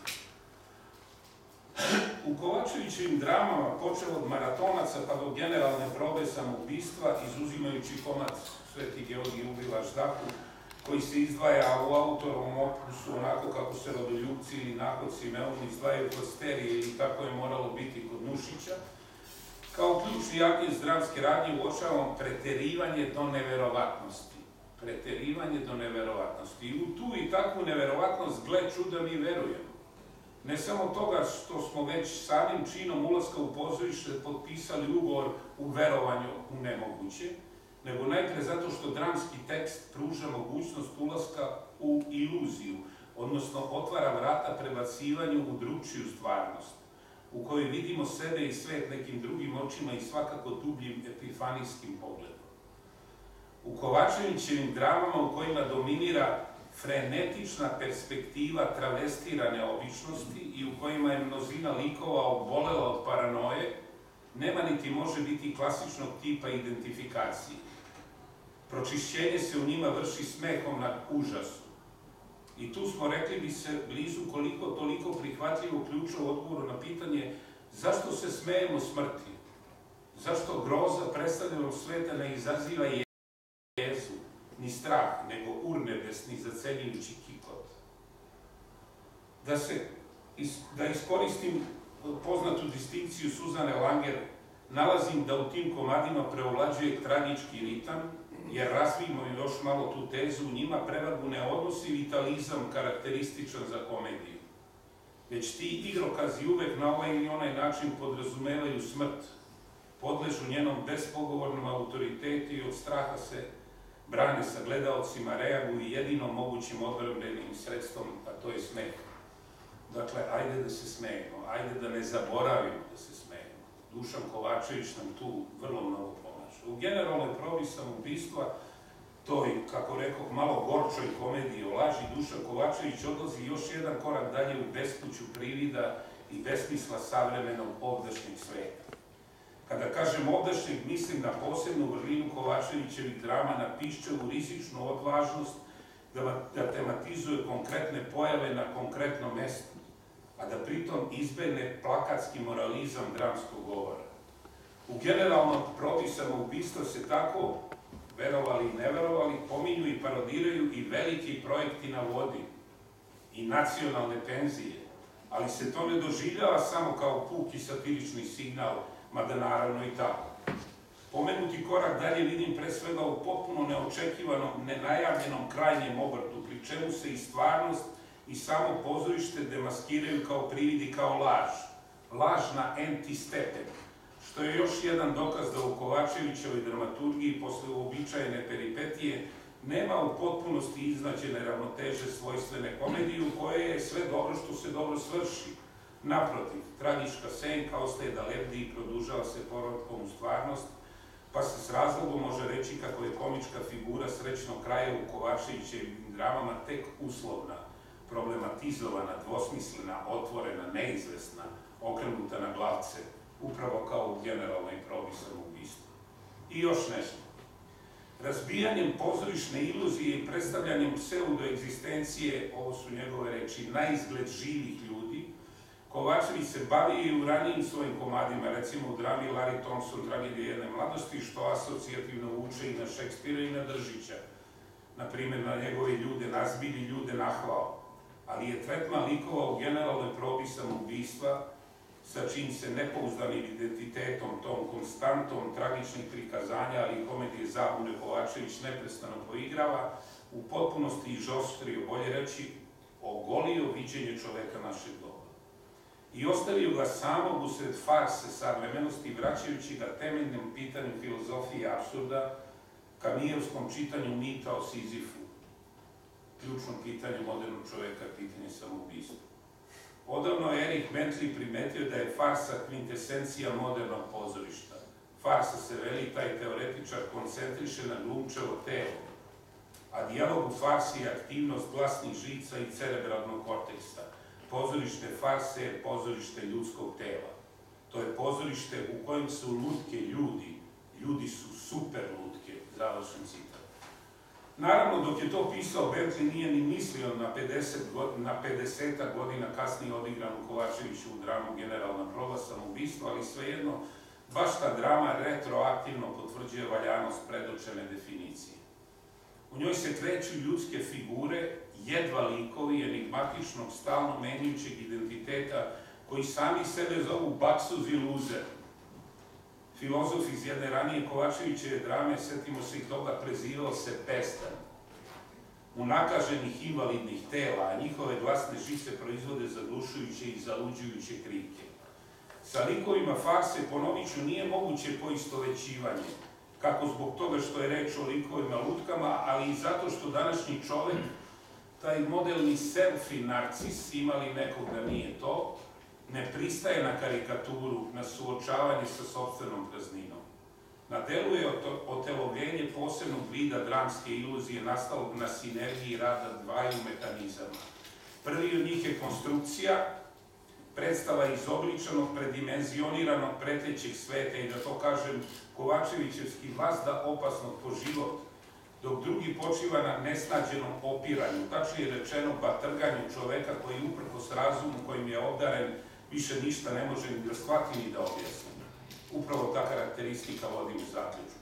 U Kovačevićevim dramama, počeo od Maratonaca pa do generalne probe samoubistva, izuzimajući komad Sveti Georgij ubila Ždaku, koji se izdvaja u autorovom opusu onako kako se rodoljubci ili nahodci Melun izdvajaju klasterije ili tako je moralo biti kod Nušića, kao ključni agent dramske radnje uočavam preterivanje do neverovatnosti. Preterivanje do neverovatnosti. I u tu i takvu neverovatnost, gle čuda, mi verujemo. Ne samo toga što smo već samim činom ulaska u pozorište potpisali ugovor u verovanju u nemoguće, nego najpre zato što dramski tekst pruža mogućnost ulaska u iluziju, odnosno otvara vrata prebacivanju u drugčiju stvarnost, u kojoj vidimo sebe i svet nekim drugim očima i svakako dubljim epifanijskim pogledom. U Kovačevićevim dramama u kojima dominira frenetična perspektiva travestirane običnosti i u kojima je množina likova obolela od paranoje, nema niti može biti klasičnog tipa identifikacije. Pročišćenje se u njima vrši smehom nad užasom. I tu smo, rekli bi se, blizu koliko toliko prihvatljivo ključu odgovoru na pitanje zašto se smejemo smrti, zašto groza predstavljenog sveta ne izaziva jezu, ni strah, nego urnebesni zaceljujući kikot. Da se, da iskoristim poznatu distinkciju Suzane Langer, nalazim da u tim komadima preovlađuje tragički ritam, jer razvijemo još malo tu tezu, u njima prevagu ne odnosi vitalizam karakterističan za komediju, već ti igrokazi uvek na ovaj ili onaj način podrazumevaju smrt, podležu njenom bespogovornom autoritetu i od straha se brane sa gledaocima, reaguju jedinom mogućim odbrambenim sredstvom, a to je smeh. Dakle, ajde da se smejemo, ajde da ne zaboravimo da se smejemo. Dušan Kovačević nam tu vrlo mnogo pomaže. U generalnoj probi samoubistva, toj, kako rekoh, malo gorčoj komediji o laži, Dušan Kovačević odlazi još jedan korak dalje u bespuću privida i besmisla savremenog ovdašnjeg sveta. Kada kažem ovdašnjeg, mislim na posebnu vrlinu Kovačevićevih drama, na piščevu rizičnu odvažnost da tematizuje konkretne pojave na konkretnom mestu, a da pritom izbegne plakatski moralizam dramskog govora. U generalnom probi samoubistva se tako, verovali i neverovali, pominju i parodiraju i veliki projekti na vodi i nacionalne penzije, ali se to ne doživljava samo kao puki satirični signal, mada naravno i tako. Pomenuti korak dalje vidim pre svega u potpuno neočekivanom, nenajavljenom krajnjem obrtu, pri čemu se i stvarnost i samo pozorište demaskiraju kao prividi, kao laž. Laž na enti stepen, što je još jedan dokaz da u Kovačevićevoj dramaturgiji posle uobičajene peripetije nema u potpunosti iznađene ravnoteže svojstvene komedije u kojoj je sve dobro što se dobro svrši. Naprotiv, tragička senka ostaje da lebdi i produžava se povratkom u stvarnost, pa se s razlogom može reći kako je komička figura srećnog kraja u Kovačevićevim dramama tek uslovna, problematizovana, dvosmislena, otvorena, neizvesna, okrenuta na glavce, upravo kao u generalnoj probi samoubistva. I još nešto. Razbijanjem pozorišne iluzije i predstavljanjem pseudoegzistencije, ovo su njegove reči, na izgled živih ljudi, Kovačević se bavi i u ranijim svojim komadima, recimo u drami Larry Thompson, Tragedija jedne mladosti, što asocijativno vuče i na Šekspira i na Držića. Naprimer, na njegove ljude nazbilji, ljude nahvao. Ali je tretman likova u generalnoj probi samoubistva, sa čim se nepouzdanim identitetom, tom konstantom tragičnih prikazanja, ali i komedije zabune Kovačević neprestano poigrava, u potpunosti i žostrio, bolje reći, ogolio viđenje čoveka našeg doba. I ostavio ga samog usred farse savremenosti, vraćajući ga temeljnom pitanju filozofije apsurda, Kamijevskom čitanju mita o Sizifu, ključnom pitanju modernog čoveka, pitanje samoubistva. Odavno je Erich Bentley primetio da je farsa kvintesencija modernog pozorišta. Farsa se, veli taj teoretičar, koncentriše na glumčevo telo, a dijalog u farsi je aktivnost glasnih žica i cerebralnog korteksta. Pozorište farse je pozorište ljudskog tela. To je pozorište u kojem su lutke ljudi, ljudi su super lutke, završen citat. Naravno, dok je to pisao, Bentley nije ni mislio na pedesetak godina kasnije odigranu Kovačeviću u dramu Generalna proba samoubistva, ali svejedno, baš ta drama retroaktivno potvrđuje valjanost predočene definicije. U njoj se kreću ljudske figure, jedva likovi enigmatičnog, stalno menjajućeg identiteta, koji sami sebe zovu baksuz i luzer. Filozof iz jedne ranije Kovačevićeve drame, setimo se i toga, prezivao se pestan. Unakaženih invalidnih tela, a njihove glasne žice proizvode zaglušujuće i zaluđujuće krike. Sa likovima farse, ponovit ću, nije moguće poistovećivanje, kako zbog toga što je reč o likovima lutkama, ali i zato što današnji čovek, taj modelni selfie narcis, imali nekog da nije to, ne pristaje na karikaturu, na suočavanje sa sopstvenom prazninom. Na delu je otelovljenje posebnog vida dramske iluzije nastalog na sinergiji rada dvaju mehanizama. Prvi od njih je konstrukcija, predstava izobličanog, predimenzioniranog, pretećeg sveta i, da to kažem, Kovačevićevski vazda opasnog po život, dok drugi počiva na nesnađenom opiranju, tačnije rečeno batrganju čoveka koji uprkos razumu kojim je obdaren više ništa ne može ni da shvati ni da objasni. Upravo ta karakteristika vodi u zaključku.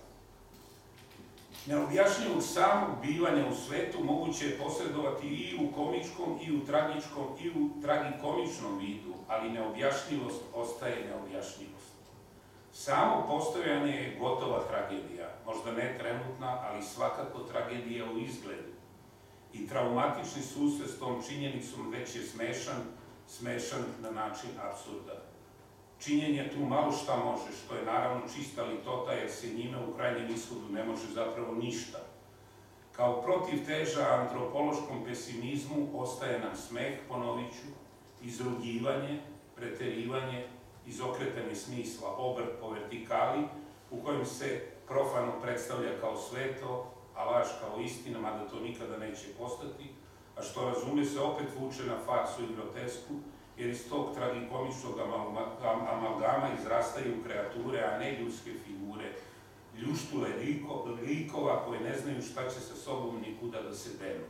Neobjašnjivog samog bivanja u svetu moguće je posredovati i u komičkom, i u tragičkom, i u tragikomičnom vidu, ali neobjašnjivost ostaje neobjašnjivost. Samo postojanje je gotova tragedija, možda ne trenutna, ali svakako tragedija u izgledu. I traumatični susret s tom činjenicom već je smešan, smešan na način apsurda. Činjenje tu malo šta može, što je naravno čista litota, jer se njime u krajnjem ishodu ne može zapravo ništa. Kao protivteža antropološkom pesimizmu ostaje nam smeh, ponovit ću, izrugivanje, preterivanje, izokretanje smisla, obrt po vertikali, u kojem se profano predstavlja kao sveto, a laž kao istina, mada to nikada neće postati, a što razume se opet vuče na farsu i grotesku, jer iz tog tragikomičnog amalgama izrastaju kreature, a ne ljudske figure, ljuštule likova koje ne znaju šta će sa sobom nikuda da se denu.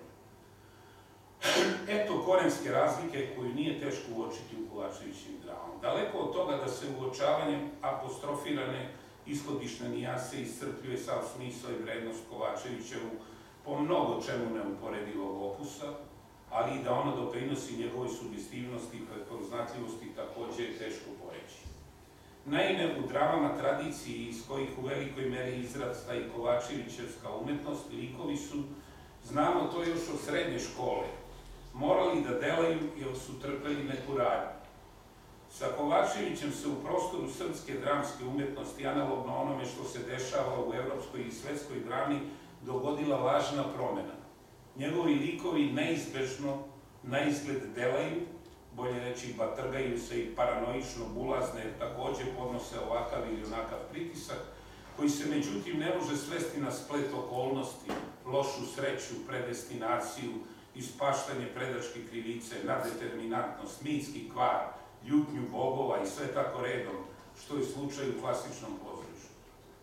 Eto korenske razlike koju nije teško uočiti u Kovačevićim dramama. Daleko od toga da se uočavanjem apostrofirane ishodišne nijanse iscrpljuje sav smisao i vrednost Kovačevićevu po mnogo čemu neuporedivog opusa, ali i da ono doprinosi njegovoj sugestivnosti i prepoznatljivosti takođe je teško poreći. Naime, u dramama tradiciji iz kojih u velikoj meri izrasta i Kovačevićevska umetnost, likovi su, znamo to još od srednje škole, morali da delaju jer su trpeli neku radnju. Sa Kovačevićem se u prostoru srpske dramske umetnosti, analogno onome što se dešava u evropskoj i svetskoj drami, dogodila važna promena. Njegovi likovi neizbežno na izgled delaju, bolje reći batrgaju se i paranoično bulazne, jer takođe podnose ovakav ili onakav pritisak, koji se međutim ne može svesti na splet okolnosti, lošu sreću, predestinaciju, ispaštanje predačke krivice, nadeterminantnost, mitski kvar, ljutnju bogova i sve tako redom, što je slučaj u klasičnom pozorištu.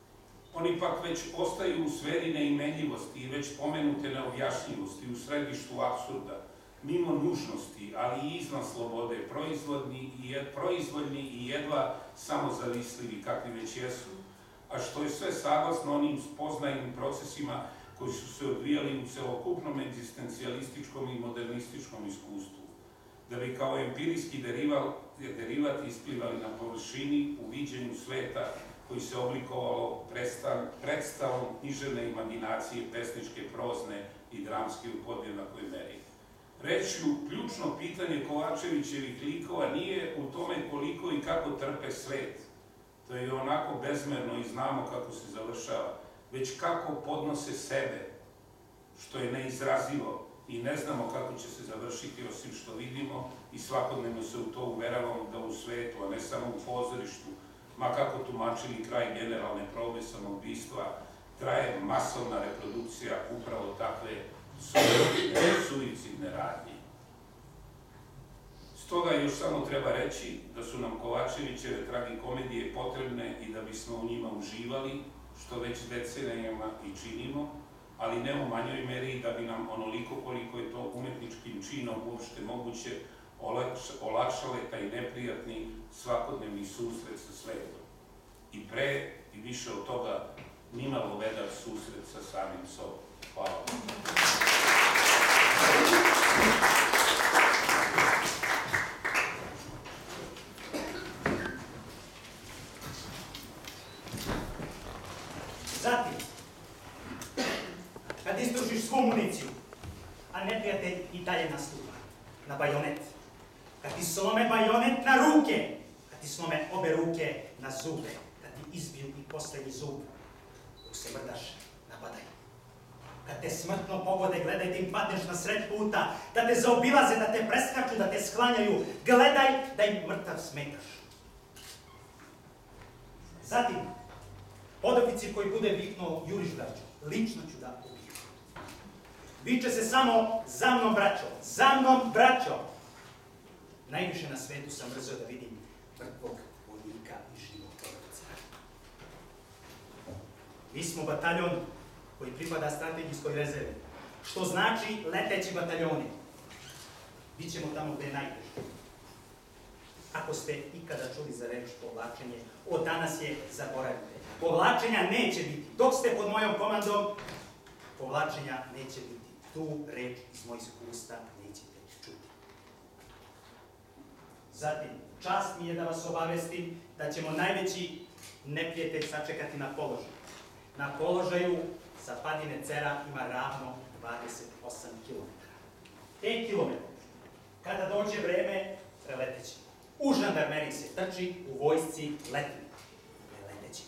Oni pak već ostaju u sferi neimenljivosti i već pomenute neobjašnjivosti, u središtu apsurda, mimo nužnosti, ali i izvan slobode, proizvoljni i jedva samozavislivi, kakvi već jesu, a što je sve saglasno onim spoznajnim procesima koji su se odvijali u celokupnom egzistencijalističkom i modernističkom iskustvu, da bi kao empirijski derivat isplivali na površini u viđenju sveta koji se oblikovalo predstavom književne imaginacije, pesničke, prozne i dramske u podjednakoj meri. Reću, ključno pitanje Kovačevićevih likova nije u tome koliko i kako trpe svet, to je onako bezmerno i znamo kako se završava, već kako podnose sebe, što je neizrazivo i ne znamo kako će se završiti osim što vidimo i svakodnevno se u to uveravamo da u svetu, a ne samo u pozorištu, ma kako tumačili kraj generalne probe samoubistva, traje masovna reprodukcija upravo takve suicidne radnje. Stoga još samo treba reći da su nam Kovačevićeve tragikomedije potrebne i da bismo u njima uživali, što već decenijama i činimo, ali ne u manjoj meri da bi nam onoliko koliko je to umetničkim činom uopšte moguće olakšale taj neprijatni svakodnevni susret sa svetom. I pre i više od toga nimalo vedar susret sa samim sobom. Hvala. Zatim, kad istrošiš svu municiju, a neprijatelj i dalje nastupa na bajonet, kad ti slome bajonet na ruke, kad ti slome obe ruke na zube, kad ti izbiju i poslednji zub, dok se mrdaš, napadaj. Kad te smrtno pogode, gledaj da im padneš na sred puta, da te zaobilaze, da te preskaču, da te sklanjaju, gledaj da im mrtav smetaš. Zatim, podoficir koji bude viknuo juriš braćo, lično ću da ubiju. Viče se samo za mnom braćo, za mnom braćo. Najviše na svetu sam mrzio da vidim mrtvog vojnika i živog podoficira. Mi smo bataljon koji pripada strategijskoj rezervi, što znači leteći bataljoni. Bićemo tamo gde je najteže. Ako ste ikada čuli za reč povlačenje, od danas je zaboravite. Povlačenja neće biti. Dok ste pod mojom komandom, povlačenja neće biti. Tu reč iz mojih usta nećete čuti. Zatim, čast mi je da vas obavestim da ćemo najveći neprijatelj sačekati na položaju. Na položaju sa padine Cera ima ravno dvadeset osam kilometara. Te kilometre, kada dođe vreme preleteći. U žandarmeriji se trči, u vojsci leti, preleteći.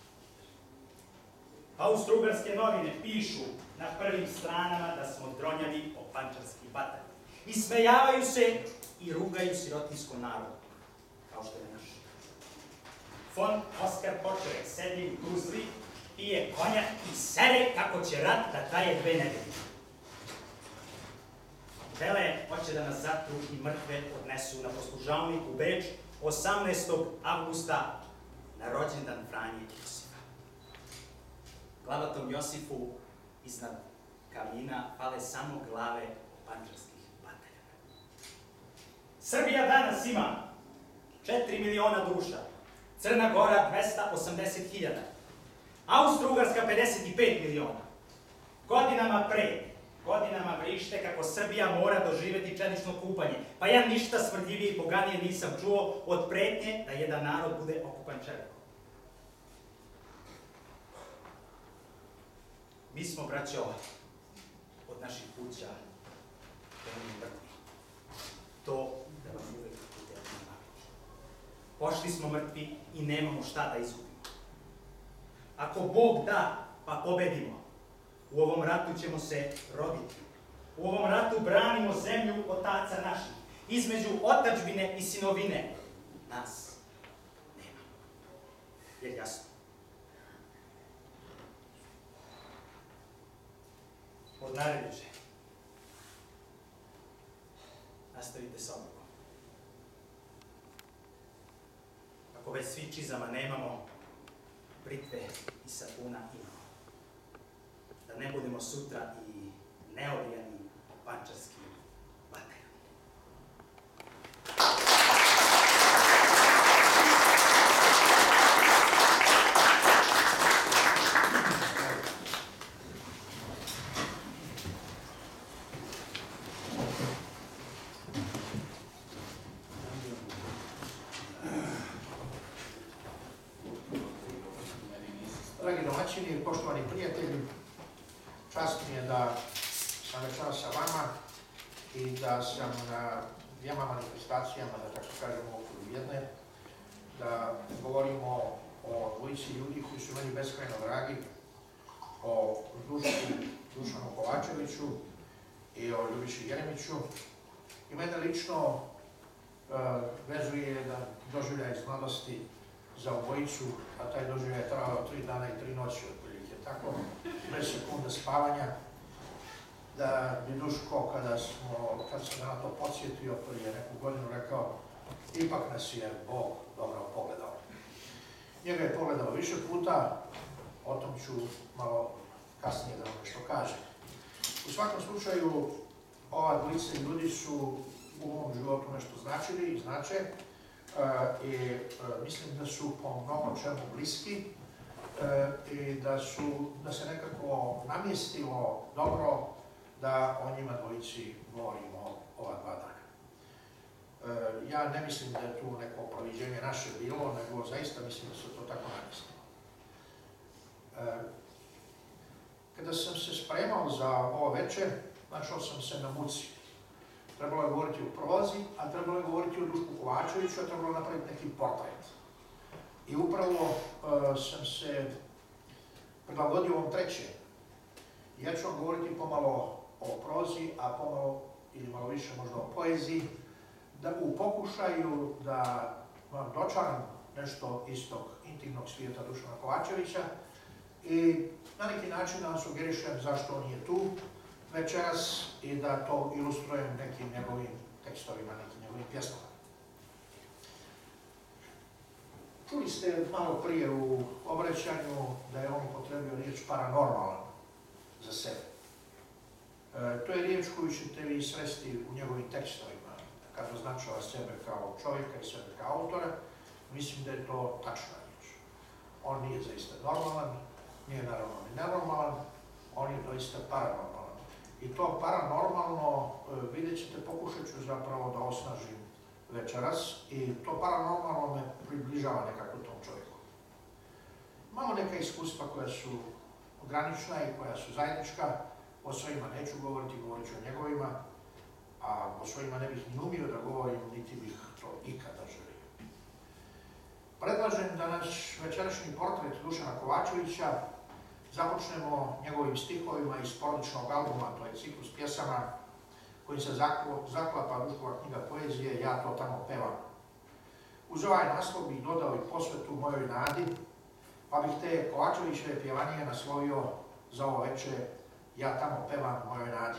Austro-ugarske novine pišu na prvim stranama da smo dronjavi o pančarski batalj. Ismejavaju se i rugaju sirotinskom narodu, kao što je naš. Von Oskar Počerek sedi u Tuzli, pije konjak i sere kako će rat da traje dve nedelje. Vele hoće da nas zatru i mrtve odnesu na poslužavnik u Beč osamnaestog avgusta na rođendan Franje Josipa. Glavatom Josifu iznad kavina pale samo glave pančarskih bataljana. Srbija danas ima četiri miliona duša, Crna Gora dvesta osamdeset hiljada, Austro-Ugarska pedeset pet miliona. Godinama pre, godinama vrište kako Srbija mora doživeti čelično kupanje, pa ja ništa smrdljivije i poganije nisam čuo od pretnje da jedan narod bude okupan čelikom. Mi smo, braćo, od naših kuća krenuli mrtvi. To da vam uvek bude nabaviti. Pošli smo mrtvi i nemamo šta da izgubimo. Ako Bog da, pa pobedimo. U ovom ratu ćemo se roditi. U ovom ratu branimo zemlju otaca naših. Između otadžbine i sinovine nas nema. Jer jasno? Od naredniče, nastavite sa obukom. Ako već svi čizama nemamo, britve i sapuna imamo. Da ne budemo sutra i neobijani pančarski bataljoni. Dragi domaćini, poštovani prijatelji, čast mi je da sam večeras sa vama i da sam na dvijema manifestacijama, da tako kažemo u okviru jedne, da govorimo o dvojici ljudi koji su meni beskrajno dragi, o Dušanu Kovačeviću i o Ljubiši Jeremiću. I mene lično uh, vezuje jedan doživljaj iz mladosti za obojicu, a taj doživljaj je trajao tri dana i tri noći otprilike, tako, bez sekunde spavanja, da bi Duško, kada smo, kad sam na to podsjetio prije neku godinu, rekao, ipak nas je Bog dobro pogledao. Njega je pogledao više puta, o tom ću malo kasnije da vam nešto kažem. U svakom slučaju, ova dvojica ljudi su u mom životu nešto značili i znače, Uh, i uh, mislim da su po mnogo čemu bliski uh, i da su, da se nekako namjestilo dobro da o njima dvojici govorimo ova dva dana. Uh, ja ne mislim da je tu neko proviđenje naše bilo, nego zaista mislim da se to tako namjestilo. Uh, kada sam se spremao za ovo večer, našao sam se na muci. Trebalo je govoriti o prozi, a trebalo je govoriti o Dušku Kovačeviću, a trebalo je napraviti neki portret. I upravo uh, sam se prilagodio ovom trećem. Ja ću vam govoriti pomalo o prozi, a pomalo, ili malo više možda o poeziji, da u pokušaju da vam dočaram nešto iz tog intimnog svijeta Dušana Kovačevića i na neki način da vam sugerišem zašto on nije tu večeras i da to ilustrujem nekim njegovim tekstovima, nekim njegovim pjesmama. Čuli ste malo prije u obraćanju da je on upotrebio riječ paranormalan za sebe. E, to je riječ koju ćete vi sresti u njegovim tekstovima, kad označava sebe kao čovjeka i sebe kao autora. Mislim da je to tačna riječ. On nije zaista normalan, nije naravno ni nenormalan, on je doista paranormalan. I to paranormalno, vidjet ćete, pokušat ću zapravo da osnažim večeras i to paranormalno me približava nekako tom čovjeku. Imamo neka iskustva koja su ogranična i koja su zajednička, o svojima neću govoriti, govorit ću o njegovima, a o svojima ne bih ni umio da govorim, niti bih što ikada želio. Predlažem da naš večerašnji portret Dušana Kovačevića započnemo njegovim stihovima iz porodičnog albuma, to je ciklus pjesama kojim se zaklapa Duškova knjiga poezije Ja to tamo pevam. Uz ovaj naslov bih dodao i posvetu Mojoj nadi, pa bih te Kovačevićeve pjevanije naslovio za ovo večer Ja tamo pevam Mojoj nadi.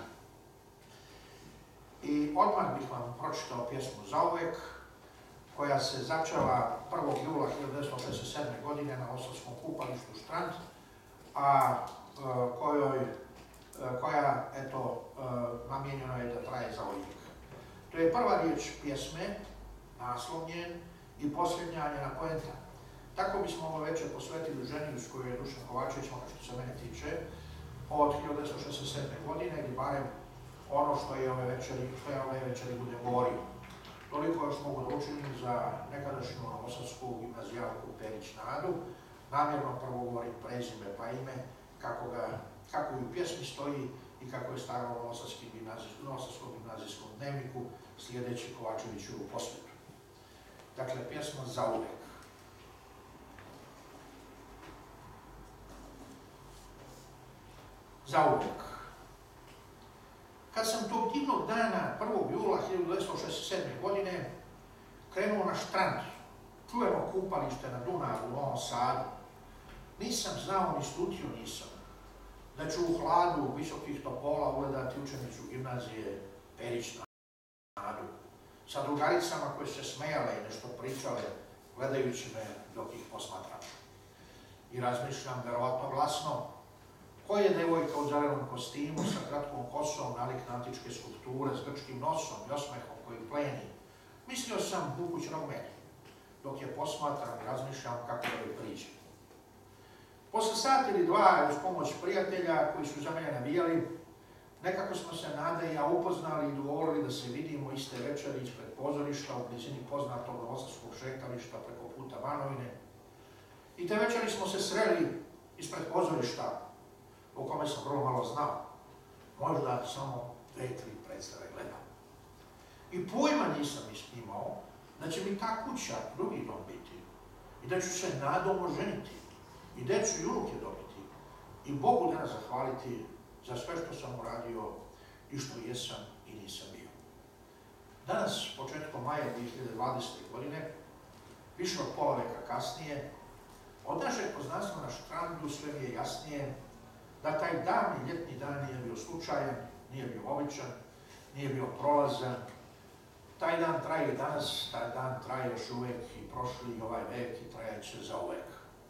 I odmah bih vam pročitao pjesmu Zauvek, koja se začela prvog jula hiljadu devetsto šezdeset sedme. godine na Osavskom kupalištu Štrand, a kojoj, koja, eto, namijenjena je da traje zauvijek. To je prva riječ pjesme, naslov njen, i posljednja njena poenta. Tako bismo ovo večer posvetili ženi uz koju je Dušan Kovačević, ono što se mene tiče, od hiljadu devetsto šezdeset sedme. godine, ili barem ono što je ove večeri, što je ove večeri budem govorio. Toliko još mogu da učinim za nekadašnju novosadsku gimnazijalku Perić Nadu. Namjerno prvo govorim prezime pa ime, kako, ga, kako i u pjesmi stoji i kako je staro u novosadskom gimnazijskom dnevniku, slijedeći Kovačeviću u posvetu. Dakle, pjesma Zauvek. Zauvek. Kad sam tog divnog dana prvog jula hiljadu devetsto šezdeset sedme. godine krenuo na Štrand, čuveno kupalište na Dunavu u Novom Sadu, nisam znao, ni slutio nisam, da ću u hladu visokih topola ugledati učenicu gimnazije Perić Nadu, sa drugaricama koje se smejale i nešto pričale, gledajući me dok ih posmatram. I razmišljam verovatno glasno, koja je devojka u zelenom kostimu sa kratkom kosom, nalik na antičke skulpture, s grčkim nosom i osmehom koji pleni. Mislio sam bukućnog meni, dok je posmatram i razmišljam kako da joj priđe. Posle sat ili dva, uz pomoć prijatelja koji su za mene navijali, nekako smo se Nada i ja upoznali i dogovorili da se vidimo iste večeri ispred pozorišta u blizini poznatog novosadskog šetališta preko puta Banovine. I te večeri smo se sreli ispred pozorišta o kome sam vrlo malo znao. Možda samo dve, tri predstave gledao. I pojma nisam imao da će mi ta kuća drugi dom biti i da ću se Nadom oženiti i decu i unuke dobiti i Bogu danas zahvaliti za sve što sam uradio i što jesam i nisam bio. Danas, početkom maja dve hiljade dvadesete. godine, više od pola veka kasnije, od našeg poznanstva na Štrandu sve mi je jasnije da taj davni ljetni dan nije bio slučajan, nije bio običan, nije bio prolazan. Taj dan traje i danas, taj dan traje još uvek i prošli i ovaj vek i trajaće zauvek.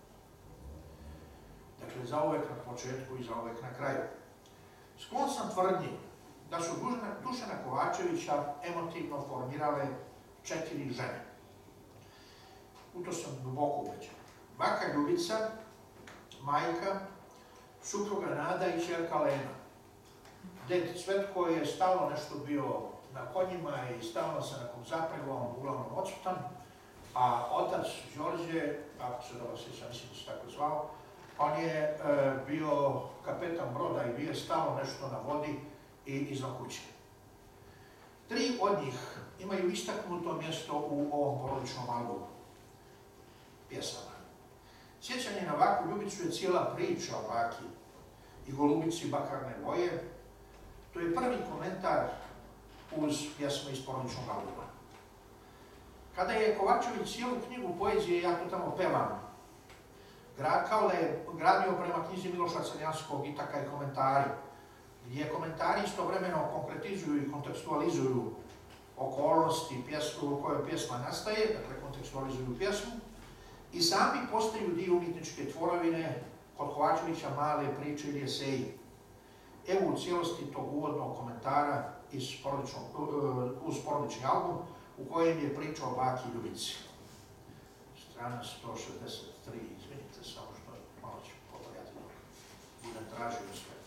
Dakle, zauvek na početku i zauvek na kraju. Sklon sam tvrdnji da su Dušana Kovačevića emotivno formirale četiri žene. U to sam duboko ubeđen. Baka Ljubica, majka, supruga Nada i ćerka Lena. Ded Cvetko je stalno nešto bio na konjima i stalno sa nekom zapregom, uglavnom odsutan, a otac Đorđe, ako se dobro sjećam, mislim da se tako zvao, on je e, bio kapetan broda i bio stalno nešto na vodi i izvan kuće. Tri od njih imaju istaknuto mjesto u ovom porodičnom albumu pjesama. Sjećanje na baku Ljubicu je cijela priča o baki i golubici bakarne boje. To je prvi komentar uz pjesme iz porodičnog albuma. Kada je Kovačević cijelu knjigu poezije Ja to tamo pevam, kao da je gradio prema knjizi Miloša Crnjanskog Itaka i komentari, gdje komentari istovremeno konkretizuju i kontekstualizuju okolnosti pjesmu u kojoj pjesma nastaje, dakle kontekstualizuju pjesmu, i sami postaju dio umjetničke tvorovine kod Kovačevića male priče ili eseji. Evo u cijelosti tog uvodnog komentara iz uz porodični album u kojem je priča o baki Ljubici. Strana sto šezdeset tri, izvinite, samo što malo ću popravljati dok budem tražio sve.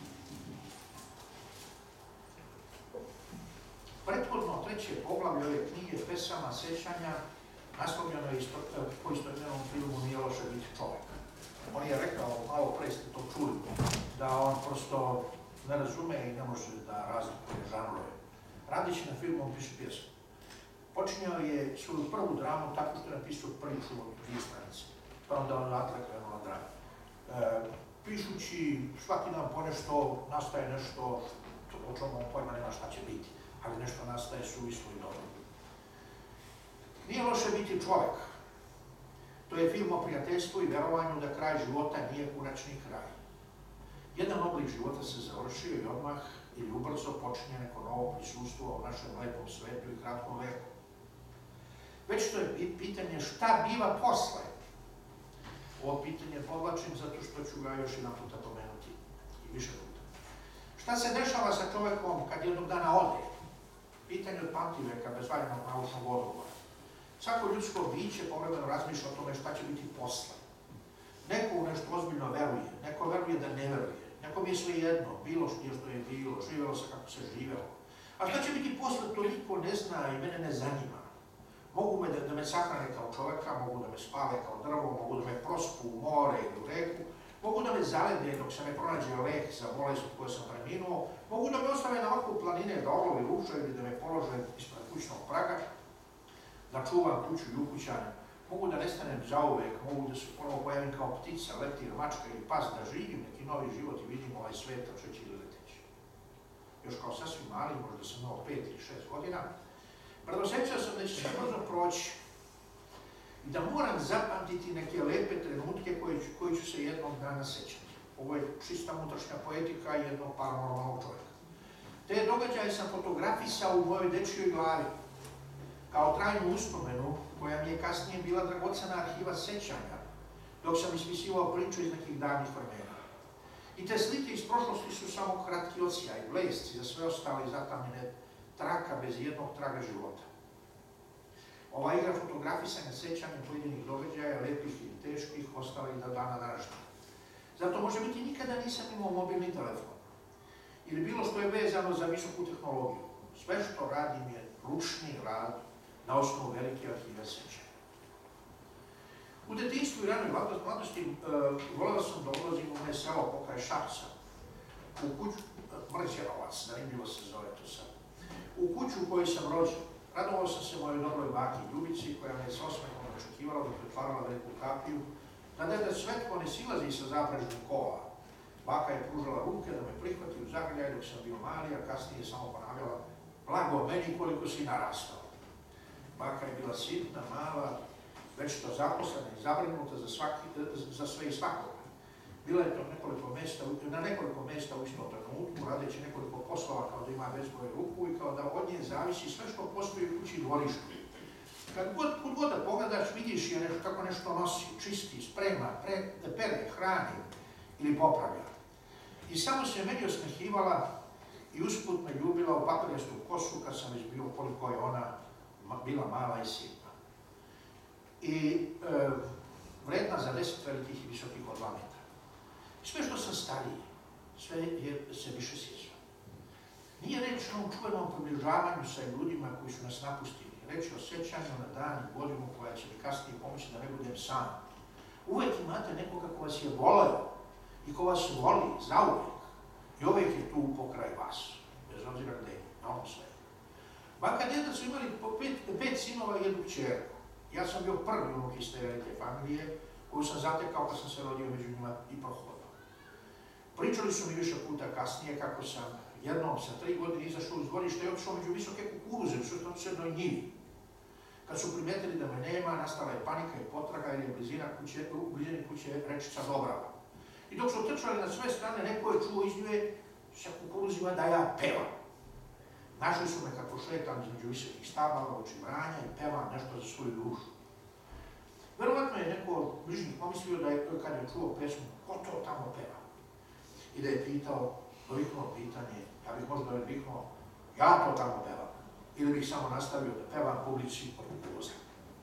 Prethodno treće poglavlje ove knjige pesama sjećanja naslovljeno je po istoimenom filmu Milošević čovjek. On je rekao, malo pre ste to čuli, da on prosto ne razume i ne može da razlikuje žanrove. Radići na filmu, on piše pjesmu. Počinjao je svoju prvu dramu tako što je napisao priču od dvije stranice, pa onda odatle krenula drama. E, pišući svaki dan ponešto, nastaje nešto o čemu on pojma nema šta će biti, ali nešto nastaje suvislo i dobro. Nije loše biti čovek. To je film o prijateljstvu i verovanju da kraj života nije konačni kraj. Jedan oblik života se završio i odmah ili ubrzo počinje neko novo prisustvo u našem lepom svetu i kratkom veku. Već to je pitanje šta biva posle. Ovo pitanje podlačim zato što ću ga još jedan puta pomenuti i više puta. Šta se dešava sa čovekom kad jednog dana ode? Pitanje od pamtiveka, bez valjanog naučnog odgovora. Svako ljudsko biće povremeno razmišlja o tome šta će biti posle. Neko u nešto ozbiljno veruje, neko veruje da ne veruje. Nekom je sve jedno, bilo što je bilo, živjelo se kako se živjelo. A šta će biti posle, toliko ne zna i mene ne zanima. Mogu me da, da me sahrane kao čoveka, mogu da me spale kao drvo, mogu da me prospu u more ili u reku, mogu da me zalede dok se ne pronađe lek za bolest od koje sam preminuo, mogu da me ostave na vrhu planine da olovi ruče ili da me polože ispred kućnog praga, da čuvam kuću i ukućane, mogu da nestanem zauvek, mogu da se ponovo pojavim kao ptica, leptir, mačka ili pas, da živim neki novi život i vidim ovaj svet trčeći ili leteći. Još kao sasvim mali, možda sam imao pet ili šest godina, predosjećao sam da će sve brzo proći i da moram zapamtiti neke lepe trenutke koje ću, koje ću se jednog dana sećati. Ovo je čista unutrašnja poetika jednog paranormalnog čovjeka. Te događaje sam fotografisao u mojoj dečijoj glavi, kao trajnu uspomenu koja mi je kasnije bila dragocena arhiva sećanja, dok sam ispisivao priču iz nekih davnih vremena. I te slike iz prošlosti su samo kratki osjaj, blesci za sve ostale zatamljene traka bez jednog traga života. Ova igra fotografisanja sećanja pojedinih događaja, lepih i teških, ostala i do dana današnjeg. Zato može biti nikada nisam imao mobilni telefon ili bilo što je vezano za visoku tehnologiju. Sve što radim je ručni rad na osnovu velike arhive sećanja. U detinjstvu i ranoj mladosti uh, voleo sam da odlazim u moje selo pokraj Šapca, u kuću, uh, Mrćerovac, zanimljivo se zove to sad, u kuću u kojoj sam rođen. Radovao sam se mojoj dobroj baki Ljubici, koja me je sa osmehom očekivala dok pretvarala veliku kapiju, da deda Svetko ne silazi sa zaprežnim kola. Baka je pružala ruke da me prihvati u zagrljaj dok sam bio mali, a kasnije je samo ponavljala: blago meni koliko si narastao. Baka je bila sitna, mala, već to zaposlena i zabrinuta za, svaki, za sve i svakoga. Bila je to nekoliko mesta, na nekoliko mesta u istom trenutku, radeći nekoliko poslova kao da ima bezbroj ruku i kao da od nje zavisi sve što postoji u kući i dvorištu. Kad god, kad god da pogledaš, vidiš je nešto, kako nešto nosi, čisti, sprema, pre, pere, hrani ili popravlja. I samo se meni osmehivala i usput me ljubila u papirjastu kosu kad sam već bio koliko je ona bila mala i sitna. I e, vredna za deset velikih i visokih od dva metra. Sve što sam stariji, sve je se više sjećao. Nije reč o čuvenom približavanju sa ljudima koji su nas napustili. Reč je o sjećanju na dan i godinu koja će mi kasnije pomoći da ne budem sam. Uvek imate nekoga ko vas je voleo i ko vas voli zauvek. I uvek je tu pokraj vas, bez obzira gde je, na ovom svetu. Baka i deda su imali pet, pet sinova i jednu kćerku. Ja sam bio prvi unuk iz te velike familije koju sam zatekao kad sam se rodio među njima i prohodao. Pričali su mi više puta kasnije kako sam jednom sa tri godine izašao iz dvorišta i otišao među visoke kukuruze u susjednoj njivi. Kad su primetili da me nema, nastala je panika i potraga jer je blizina kuće, u blizini kuće rečica Dobrava. I dok su trčali na sve strane, neko je čuo iz nje sa kukuruzima da ja pevam. Našli su me kako šetam između visokih stabala, oči branja i pevam nešto za svoju dušu. Verovatno je neko bližnjih pomislio da je, kad je čuo pesmu, ko to tamo peva? I da je pitao, doviknuo pitanje, ja bih možda odviknuo, ja to tamo pevam. Ili bih samo nastavio da pevam publici od kukuruza.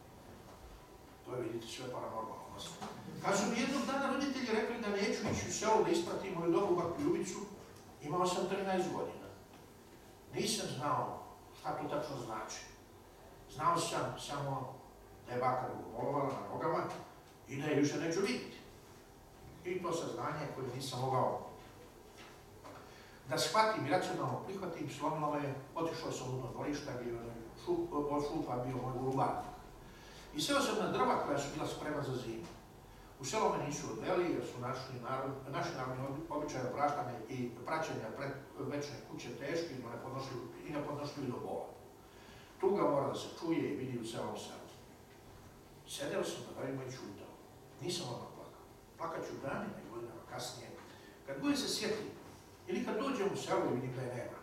To je, vidite, sve paranormalno. Kad su mi jednog dana roditelji rekli da neću ići u selo da ispratim moju dobru baku Ljubicu, imao sam trinaest godina. Nisam znao šta to tačno znači. Znao sam samo da je baka bolovala na nogama i da je više neću vidjeti. I to saznanje koje nisam mogao da shvatim i racionalno prihvatim, slomilo me, otišao sam u dvorišta gdje je šup, od šupa bio moj golubarnik. I seo sam na drva koja su bila spremna za zimu. U selo me nisu odveli jer su našli narod, naši narodni običaje praštane i praćenja pred večne kuće teški i nepodnošljivi do bola. Tuga mora da se čuje i vidi u celom selu. Sedeo sam na drvima i čutao. Nisam odmah plakao. Plakat ću danima i godinama kasnije. Kad god se sjetim ili kad dođem u selo i vidim da je nema.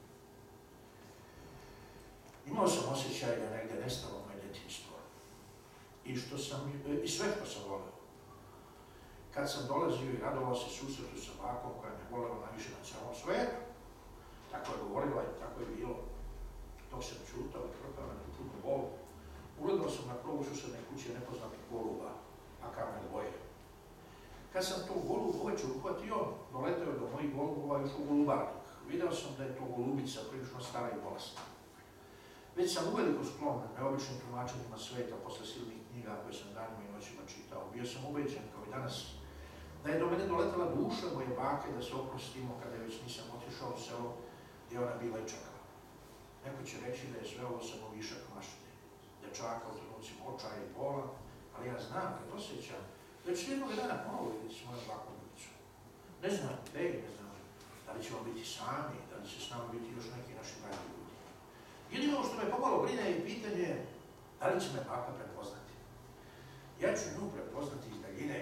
Imao sam osjećaj da je negdje nestalo moje djetinjstvo. I, što sam, i sve što sam voleo. Kad sam dolazio i radovao se susretu sa bakom koja me volela najviše na celom svijetu, tako je govorila i tako je bilo. Dok sam čutao i trpao na tu čudnu bolu, ugledao sam na krovu susedne kuće nepoznatih goluba, a kamen boje. Kad sam to golub uveče uhvatio, doletao je do mojih golubova još u golubarnik. Video sam da je to golubica prilično stara i bolesna. Već sam uveliko sklon neobičnim tumačenjima sveta posle silnih knjiga koje sam danima i noćima čitao. Bio sam ubeđen, kao i danas, da je do mene doletala duša moje bake da se oprostimo kada već nisam otišao u selo gdje ona bila i čekala. Neko će reći da je sve ovo samo višak mašte, dečaka u trenucima očaja i bola, ali ja znam, kad osjećam, da ću jednog dana ponovo vidjeti s mojom bakom ljubicom. Ne znam gde i ne znam da li ćemo biti sami, da li će s nama biti još neki naši dragi ljudi. Jedino što me pomalo brine je pitanje da li će me baka prepoznati. Ja ću nju prepoznati iz daljine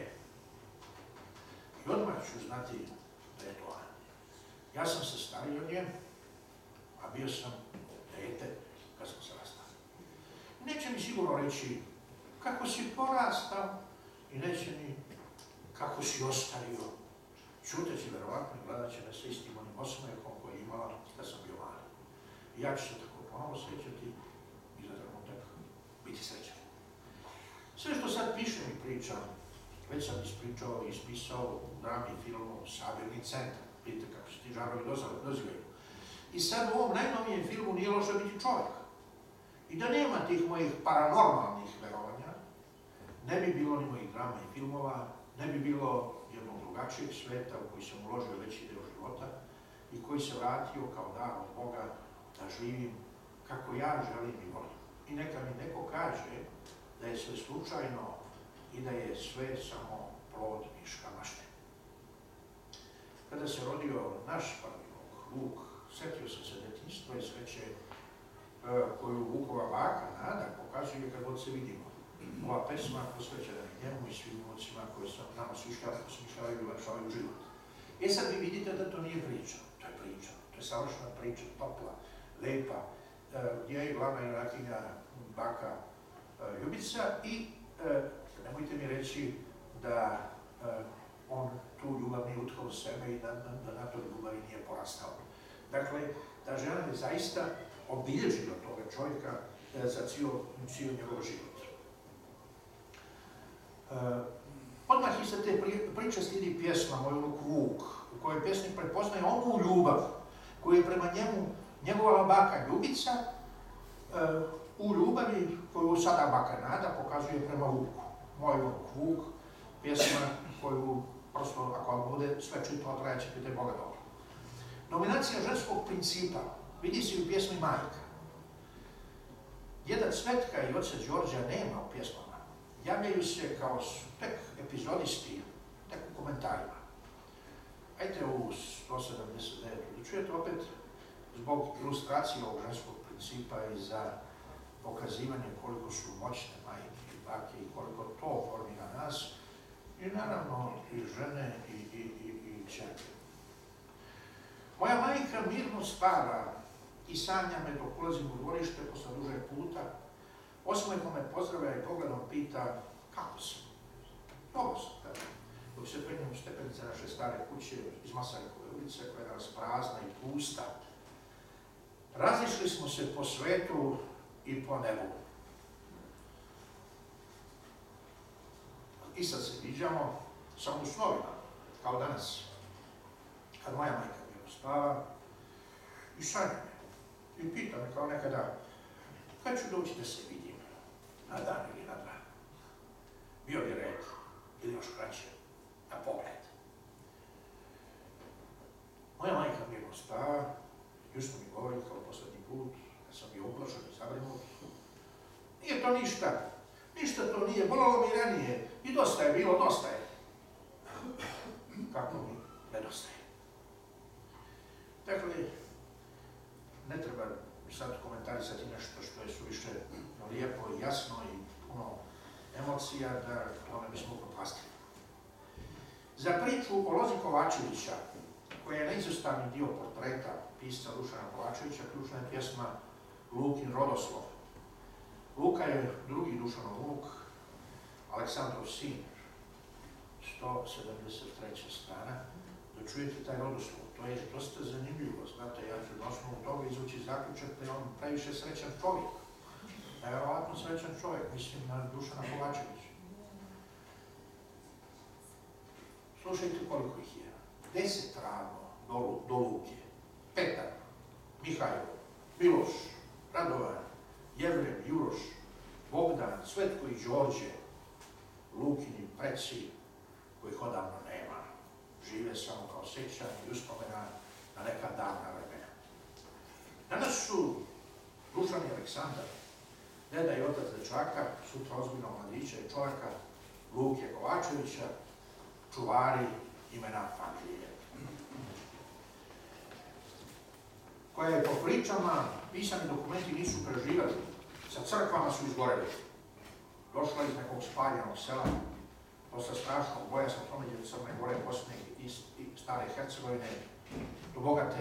i odmah ću znati da je to ona. Ja sam se stariji od nje, a bio sam dete kad smo se rastali. Neće mi sigurno reći kako si porastao i neće mi kako si ostario. Čuteći verovatno i gledat će me sa istim onim osmehom koji je imala kad sam bio mali. I ja ću se tako ponovo srećati i za trenutak biti srećan. Sve što sad pišem i pričam, već sam ispričao i ispisao u drami i filmu Sabirni centar. Vidite kako se ti žarovi dozivaju. I sad u ovom najnovijem filmu nije loše biti čovjek. I da nema tih mojih paranormalnih verovanja, ne bi bilo ni mojih drama i filmova, ne bi bilo jednog drugačijeg sveta u koji sam uložio veći deo života i koji se vratio kao dar od Boga da živim kako ja želim i volim. I neka mi neko kaže da je sve slučajno i da je sve samo plod viška mašte. Kada se rodio naš prvinok, Vuk, setio sam se detinjstva i sreće koju Vukova baka Nada pokazuje kad god se vidimo. Ova pesma posvećena i njemu i svim unucima koji su nama smišljavaju i ulepšavaju život. E sad vi vidite da to nije priča, to je priča, to je savršena priča, topla, lepa, gdje je glavna junakinja baka Ljubica i nemojte mi reći da on tu ljubav nije utkao u sebe i da, da, da na toj ljubavi nije porastao. Dakle, ta žena je zaista obilježila toga čovjeka za cijel njegov život. E, odmah iza te priče slijedi pjesma Moj unuk Vuk, u kojoj pjesnik prepoznaje onu ljubav koju je prema njemu njegova baka Ljubica e, u ljubavi koju sada baka Nada pokazuje prema Vuku. Moj unuk Vuk, pjesma koju prosto, ako vam bude sve čitala, trajaće pite Boga dobro. Nominacija ženskog principa vidi se u pjesmi Majka. Djeda Cvetka i oca Đorđa nema u pjesmama. Javljaju se kao tek epizodisti, tek u komentarima. Ajte u sto sedamdeset devet. Da čujete opet zbog ilustracije ovog ženskog principa i za pokazivanje koliko su moćne majke i bake i koliko to formira nas i naravno i žene i, i, i, i čerke. Moja majka mirno spava i sanja me dok ulazim u dvorište posle dužeg puta. Osmehom me pozdravlja i pogledom pita kako si. Dobro sam, kada. Dok se penjem u stepenice naše stare kuće iz Masarikove ulice koja je danas prazna i pusta. Razišli smo se po svetu i po nebu. I sad se viđamo samo u snovima, kao danas, kad moja majka mirno spava i sanja me. I pita me kao nekada, kad ću doći da se vidim, na dan ili na dva. Bio bi red, ili još kraće, na pogled. Moja majka mirno spava, još smo mi govorili kao poslednji put, kad sam bio uplašan i zabrinut. bilo ništa. Ništa to nije, bolalo mi ranije. I dosta je bilo, dosta je. Kako mi nedostaje. Dakle, ne treba sad komentarisati nešto što je suviše lijepo i jasno i puno emocija da to ne bismo propastili. Za priču o Lozi Kovačevića, koja je neizostavni dio portreta pisca Dušana Kovačevića, ključna je pjesma Lukin Rodoslov. Luka je drugi Dušanov unuk, Aleksandrov sin, sto sedamdeset treća strana. Da čujete taj rodoslov, to je dosta zanimljivo. Znate, ja ću na osnovu toga izvući zaključak da je on previše srećan čovjek. Da je verovatno srećan čovjek, mislim na Dušana Kovačevića. Slušajte koliko ih je. Deset ravno do, do Luke. Petar, Mihajlo, Miloš, Radovan, Jevrem, Juroš, Bogdan, Svetko i Đorđe, Lukini preci, kojih odavno nema. Žive samo kao sećanje i uspomena na neka davna vremena. Danas su Dušan i Aleksandar, deda i otac dečaka, sutra ozbiljnog mladića i čovjeka, Luke Kovačevića, čuvari imena familije. Koja je po pričama, pisani dokumenti nisu preživali, sa crkvama su izgoreli. Došla iz nekog spaljenog sela, posle strašnog boja sa tromeđe Crne Gore, Bosne i Stare Hercegovine, do bogate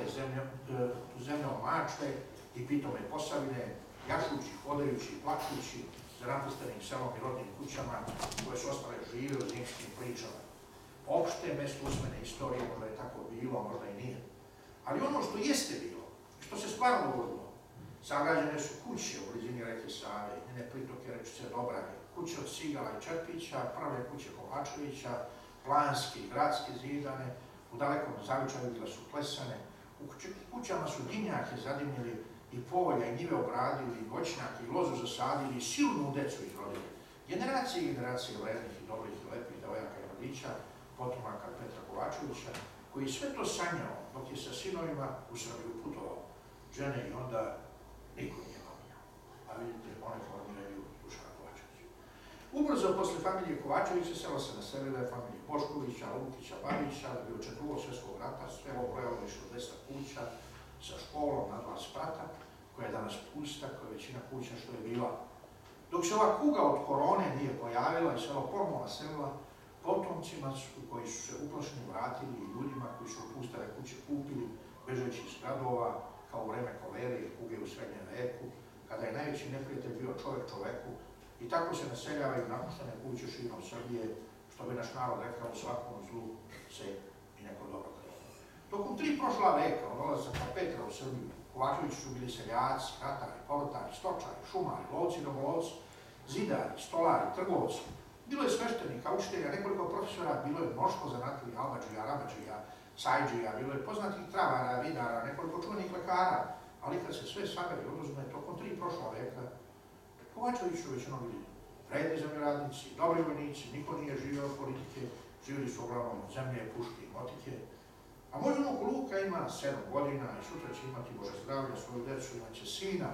zemljom Mačve i pitome Posavine, jašući, hodajući, plačući za napuštenim selom i rodnim kućama koje su ostale žive u zimskim pričama. Opšte mesto usmene istorije, možda je tako bilo, možda i nije. Ali ono što jeste bilo, što se stvarno dogodilo, sagrađene su kuće u blizini reke Save, njene pritoke rečice Dobrave, kuće od Sigala i Čerpića, prve kuće Kovačevića, planske i gradske zidane, u dalekom Zavičaju bile su klesane, u kućama su dimnjake zadimljili i polja i njive obradili, i voćnjake i lozu zasadili, i silnu decu izrodili. Generacije i generacije vrednih i dobrih i lepih devojaka i mladića, potomaka Petra Kovačevića, koji sve to sanjao dok je sa sinovima u Srbiju putovao. Žene i onda niko nije pominjao. A vidite, one formiraju Dušana Kovačevića. Ubrzo posle familije Kovačevića selo se naselila je familije Boškovića, Lukića, Babića, da bi od drugog svjetskog rata selo brojalo i šezdeset kuća sa školom na dva sprata, koja je danas pusta, koja je većina kuća što je bila. Dok se ova kuga od korone nije pojavila i selo ponovno naselila, potomcima su, koji su se uplašeni vratili i ljudima koji su opustale kuće kupili, bežeći iz gradova, kao u vreme kolere i kuge u srednjem veku, kada je najveći neprijatelj bio čovjek čoveku, i tako se naseljavaju napuštene kuće širom Srbije, što bi naš narod rekao u svakom zlu se i neko dobro gleda. Tokom tri prošla veka od dolazaka Petra u Srbiju, Kovačevići su bili seljaci, ratari, povrtari, stočari, šumari, lovci, robolovci, zidari, stolari, trgovci. Bilo je sveštenika, učitelja, nekoliko profesora, bilo je mnoštvo zanatlija, albađija, rabađija, sajđija, bilo je poznatih travara, vidara, nekoliko čuvenih lekara, ali kad se sve sabere i oduzme, tokom tri prošla veka, Kovačevići su većinom bili vredni zemljoradnici, dobri vojnici, niko nije živio od politike, živjeli su uglavnom zemlje, puške i motike. A moj unuk Luka ima sedam godina i sutra će imati, Bože zdravlja, svoju decu, imaće sina,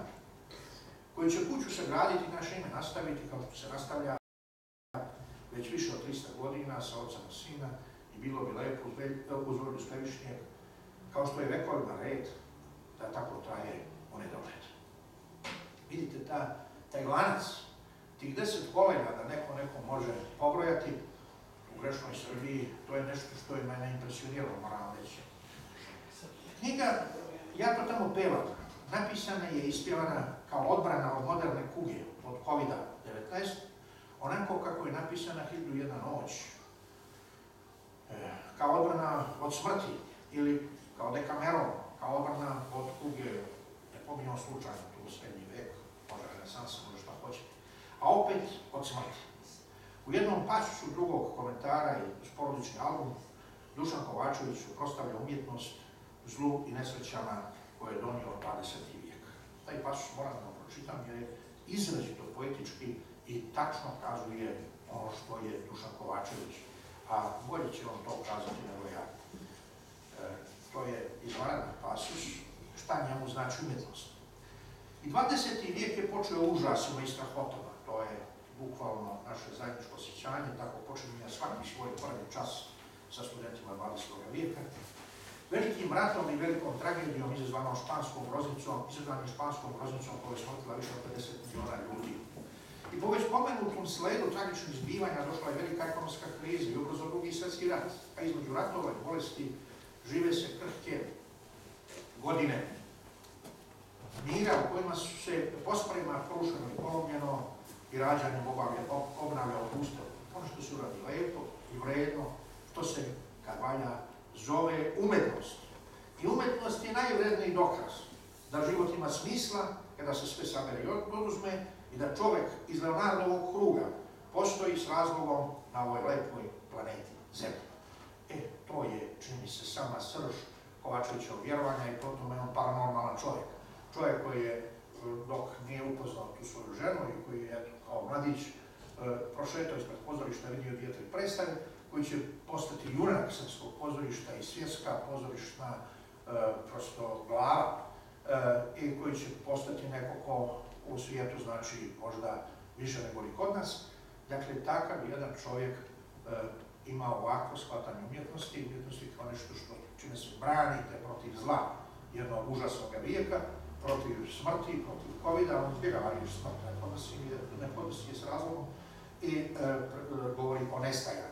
koji će kuću sagraditi, naše ime nastaviti, kao što se nastavlja već više od trista godina sa oca na sina, i bilo bi lepo uz vodu Stevišnjeg, kao što je vekovima red, da tako traje u nedogled. Vidite, ta, taj lanac, tih deset kolena da neko neko može pobrojati u grešnoj Srbiji, to je nešto što je mene impresioniralo, moram reći. Knjiga, ja to tamo pevam, napisana je i ispjevana kao odbrana od moderne kuge, od kovida devetnaest, onako kako je napisana Hiljadu i jedna noć, kao odbrana od smrti, ili kao Dekameron, kao odbrana od kuge, ne pominjamo slučajno tu u srednji vek, može renesansa, može šta hoćete, a opet od smrti. U jednom pasusu drugog komentara i uz porodični album, Dušan Kovačević suprotstavlja umjetnost zlu i nesrećama koje je donio dvadeseti vijek. Taj pasus moram da pročitam jer je izrazito poetički i tačno kazuje ono što je Dušan Kovačević, a bolje će on to kazati nego ja. E, to je izvanredan pasus, šta njemu znači umjetnost. I dvadeseti vijek je počeo užasima i strahotama, to bukvalno naše zajedničko osjećanje, tako počinje svaki svoj prvi čas sa studentima dvadesetog vijeka. Velikim ratom i velikom tragedijom izazvanom španskom groznicom, izazvanim španskom groznicom koja je smrtila više od pedeset miliona ljudi. I po već pomenutom sledu tragičnih zbivanja došla je velika ekonomska kriza i ubrzo drugi svjetski rat, a između ratova i bolesti žive se krhke godine mira u kojima su se posprema porušeno i polomljeno i rađanjem obnavljao ustav. Ono što se uradi lepo i vredno, što se, kad valja, zove umetnost. I umetnost je najvredniji dokaz da život ima smisla, kada se sve sabere i oduzme i da čovjek iz Leonardovog kruga postoji s razlogom na ovoj lepoj planeti Zemlji. E, to je, čini mi se, sama srž Kovačevićevog vjerovanja i potom je on paranormalan čovjek. Čovjek koji je, dok nije upoznao tu svoju ženu i koji je, eto, kao mladić, prošetao ispred pozorišta, vidio dvije, tri predstave, koji će postati junak srpskog pozorišta i svjetska pozorišna prosto glava i koji će postati neko ko u svijetu znači možda više nego li kod nas. Dakle, takav jedan čovjek ima ovako shvatanje umjetnosti, umjetnosti kao nešto što čime se branite protiv zla jednog užasnog vijeka, protiv smrti, protiv covida, on izbjegava riječ smrt, ne podnosi je s razlogom i e, govori o nestajanju.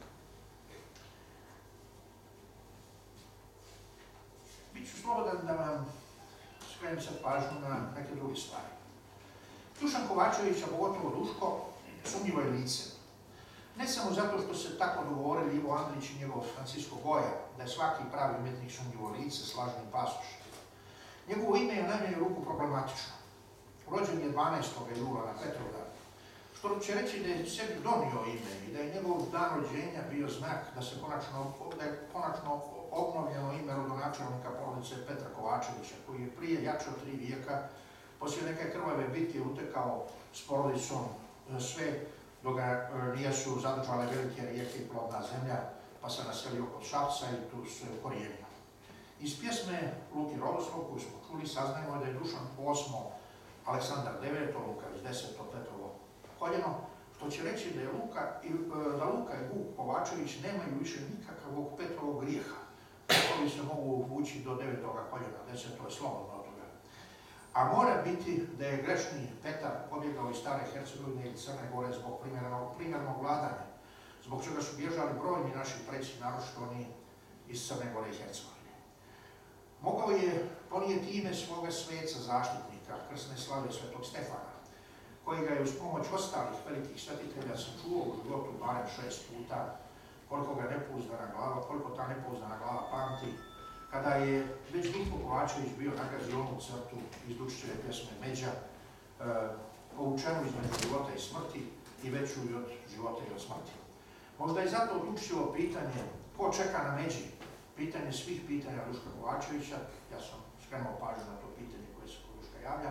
Biću slobodan da vam skrenem sad pažnju na neke druge stvari. Dušan Kovačević, a pogotovo Duško, sumnjivo je lice. Ne samo zato što se tako dogovorili Ivo Andrić i njegov Francisco Goja, da je svaki pravi umjetnik sumnjivo lice s lažnim pasošem. Njegovo ime je u najmanju ruku problematično. Rođen je dvanaestog jula na Petrovdan, što će reći da je sebi donio ime i da je njegov dan rođenja bio znak da se konačno, da je konačno obnovljeno ime rodonačelnika porodice Petra Kovačevića, koji je prije jače od tri vijeka, poslije neke krvave bitke utekao s porodicom sve dok ga nijesu zadržale velike rijeke i plodna zemlja, pa se naselio kod Šapca i tu se ukorijenio. Iz pjesme Luki Rodoslov, koju smo čuli, saznajemo da je Dušan osmo Aleksandar deveto, Luka iz deseto Petrovo koljeno, što će reći da, je Luka, da Luka i Vuk Kovačević nemaju više nikakvog Petrovog grijeha, koji se mogu vući do devetoga koljena, deseto je slobodno od toga. A mora biti da je grešni Petar pobjegao iz Stare Hercegovine i Crne Gore zbog primjernog, primjernog vladanja, zbog čega su bježali brojni naši preci, naročito oni iz Crne Gore i Hercegovine. Mogao je ponijeti ime svoga sveca zaštitnika, krsne slave svetog Stefana, koji ga je uz pomoć ostalih velikih svetitelja sačuvao u životu barem šest puta, koliko ga nepouzdana glava, koliko ta nepouzdana glava pamti, kada je već Duško Kovačević bio nagazio onu crtu iz Dučićeve pjesme Međa, uh, povučenu između života i smrti i veću i od života i od smrti. Možda je zato Dučićevo pitanje ko čeka na Međi, pitanje svih pitanja Duška Kovačevića, ja sam skrenuo pažnju na to pitanje koje se kod Duška javlja,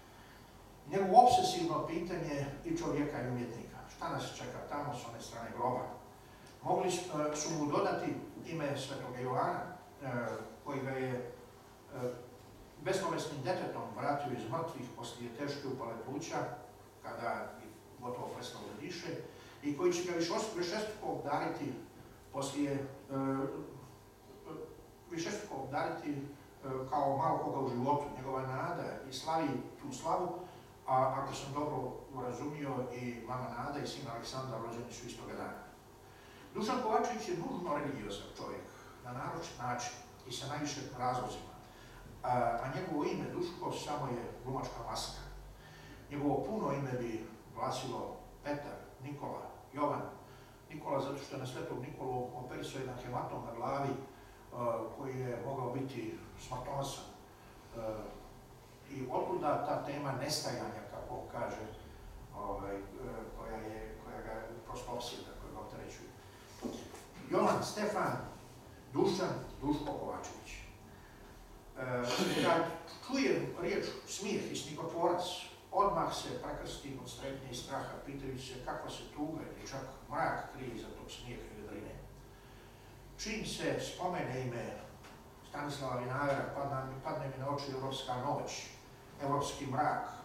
njegovo obsesivno pitanje i čovjeka i umjetnika. Šta nas čeka tamo s one strane groba? Mogli su mu dodati ime Svetoga Jovana, koji ga je bespovesnim detetom vratio iz mrtvih poslije teške upale pluća, kada je gotovo prestao da diše, i koji će ga višestruko obdariti poslije višestruko obdariti kao malo koga u životu, njegova nada i slavi tu slavu, a ako sam dobro razumio i mama Nada i sin Aleksandar rođeni su istoga dana. Dušan Kovačević je nužno religiozan čovjek, na naročit način i sa najviše razlozima, a, a njegovo ime Duško samo je glumačka maska. Njegovo puno ime bi glasilo Petar, Nikola, Jovan. Nikola zato što je na Svetog Nikolu operisao jedan hematom na glavi uh, koji je mogao biti smrtonosan. Uh, I otuda ta tema nestajanja, kako on kaže, ovaj, uh, koja, je, koja ga prosto opsjeda, koja ga opterećuje. Jovan, Stefan, Dušan, Duško Kovačević. Uh, kad čuje riječ smijeh i smikotvorac, odmah se prekrsti od strepnje i straha, pitajući se kakva se tuga ili čak mrak krije iza tog smijeha i vedrine. Čim se spomene ime Stanislava Vinajera, padne, padne mi na oči evropska noć, evropski mrak,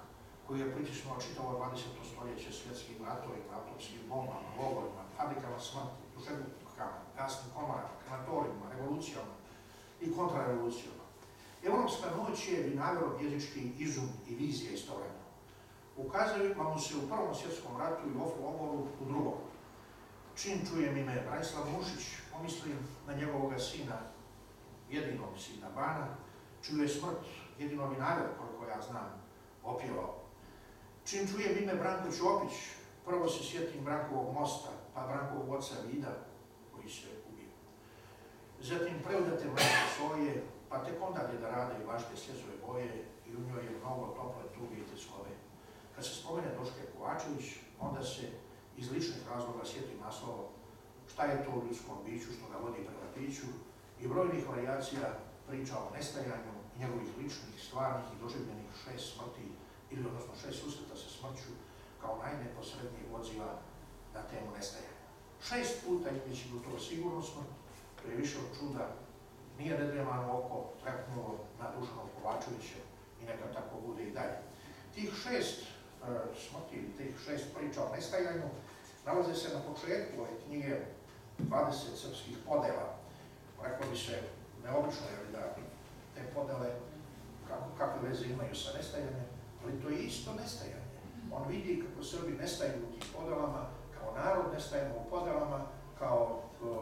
koji je pritisnuo čitavo dvadeseto stoljeće svjetskim ratovima, atomskim bombama, logorima, fabrikama smrti, duševnikama, gasnim komorama, krematorijima, revolucijama i kontrarevolucijama. Evropska noć je Vinaverov jezički izum i vizija istovremeno. Ukazala mu se u Prvom svjetskom ratu i off logoru u drugom. Čim čujem ime Branislav Mušić, pomislim na njegovog sina, jedinog sina Bana, čiju je smrt jedino Vinaver, koliko ja znam, opjevao. Čim čujem ime Branko Ćopić, prvo se sjetim Brankovog mosta, pa Brankovog oca Vida, koji se ubio. Zatim preudate mlade soje, pa tek onda da rade i vašte sljeđove boje i u njoj je mnogo tople tuge i teskove. Kad se spomene Doške Kovačević, onda se iz ličnih razloga sjeti naslova šta je to u ljudskom biću što ga vodi prema piću i brojnih varijacija priča o nestajanju njegovih ličnih, stvarnih i doživljenih šest smrti ili odnosno šest susreta sa smrću kao najneposrednijih odziva na temu nestajanja. Šest puta imeći gotovo sigurno smrt, to je više od čuda, nije nedremano oko trepnulo na Dušanom Kovačevića i neka tako bude i dalje. Tih šest uh, smrti ili tih šest priča o nestajanju nalaze se na početku ove knjige dvadeset srpskih podela. Reklo bi se neobično je da te podele kako, kakve veze imaju sa nestajanjem, ali to je isto nestajanje. On vidi kako Srbi nestaju u tih podelama, kao narod nestajemo u podelama, kao uh,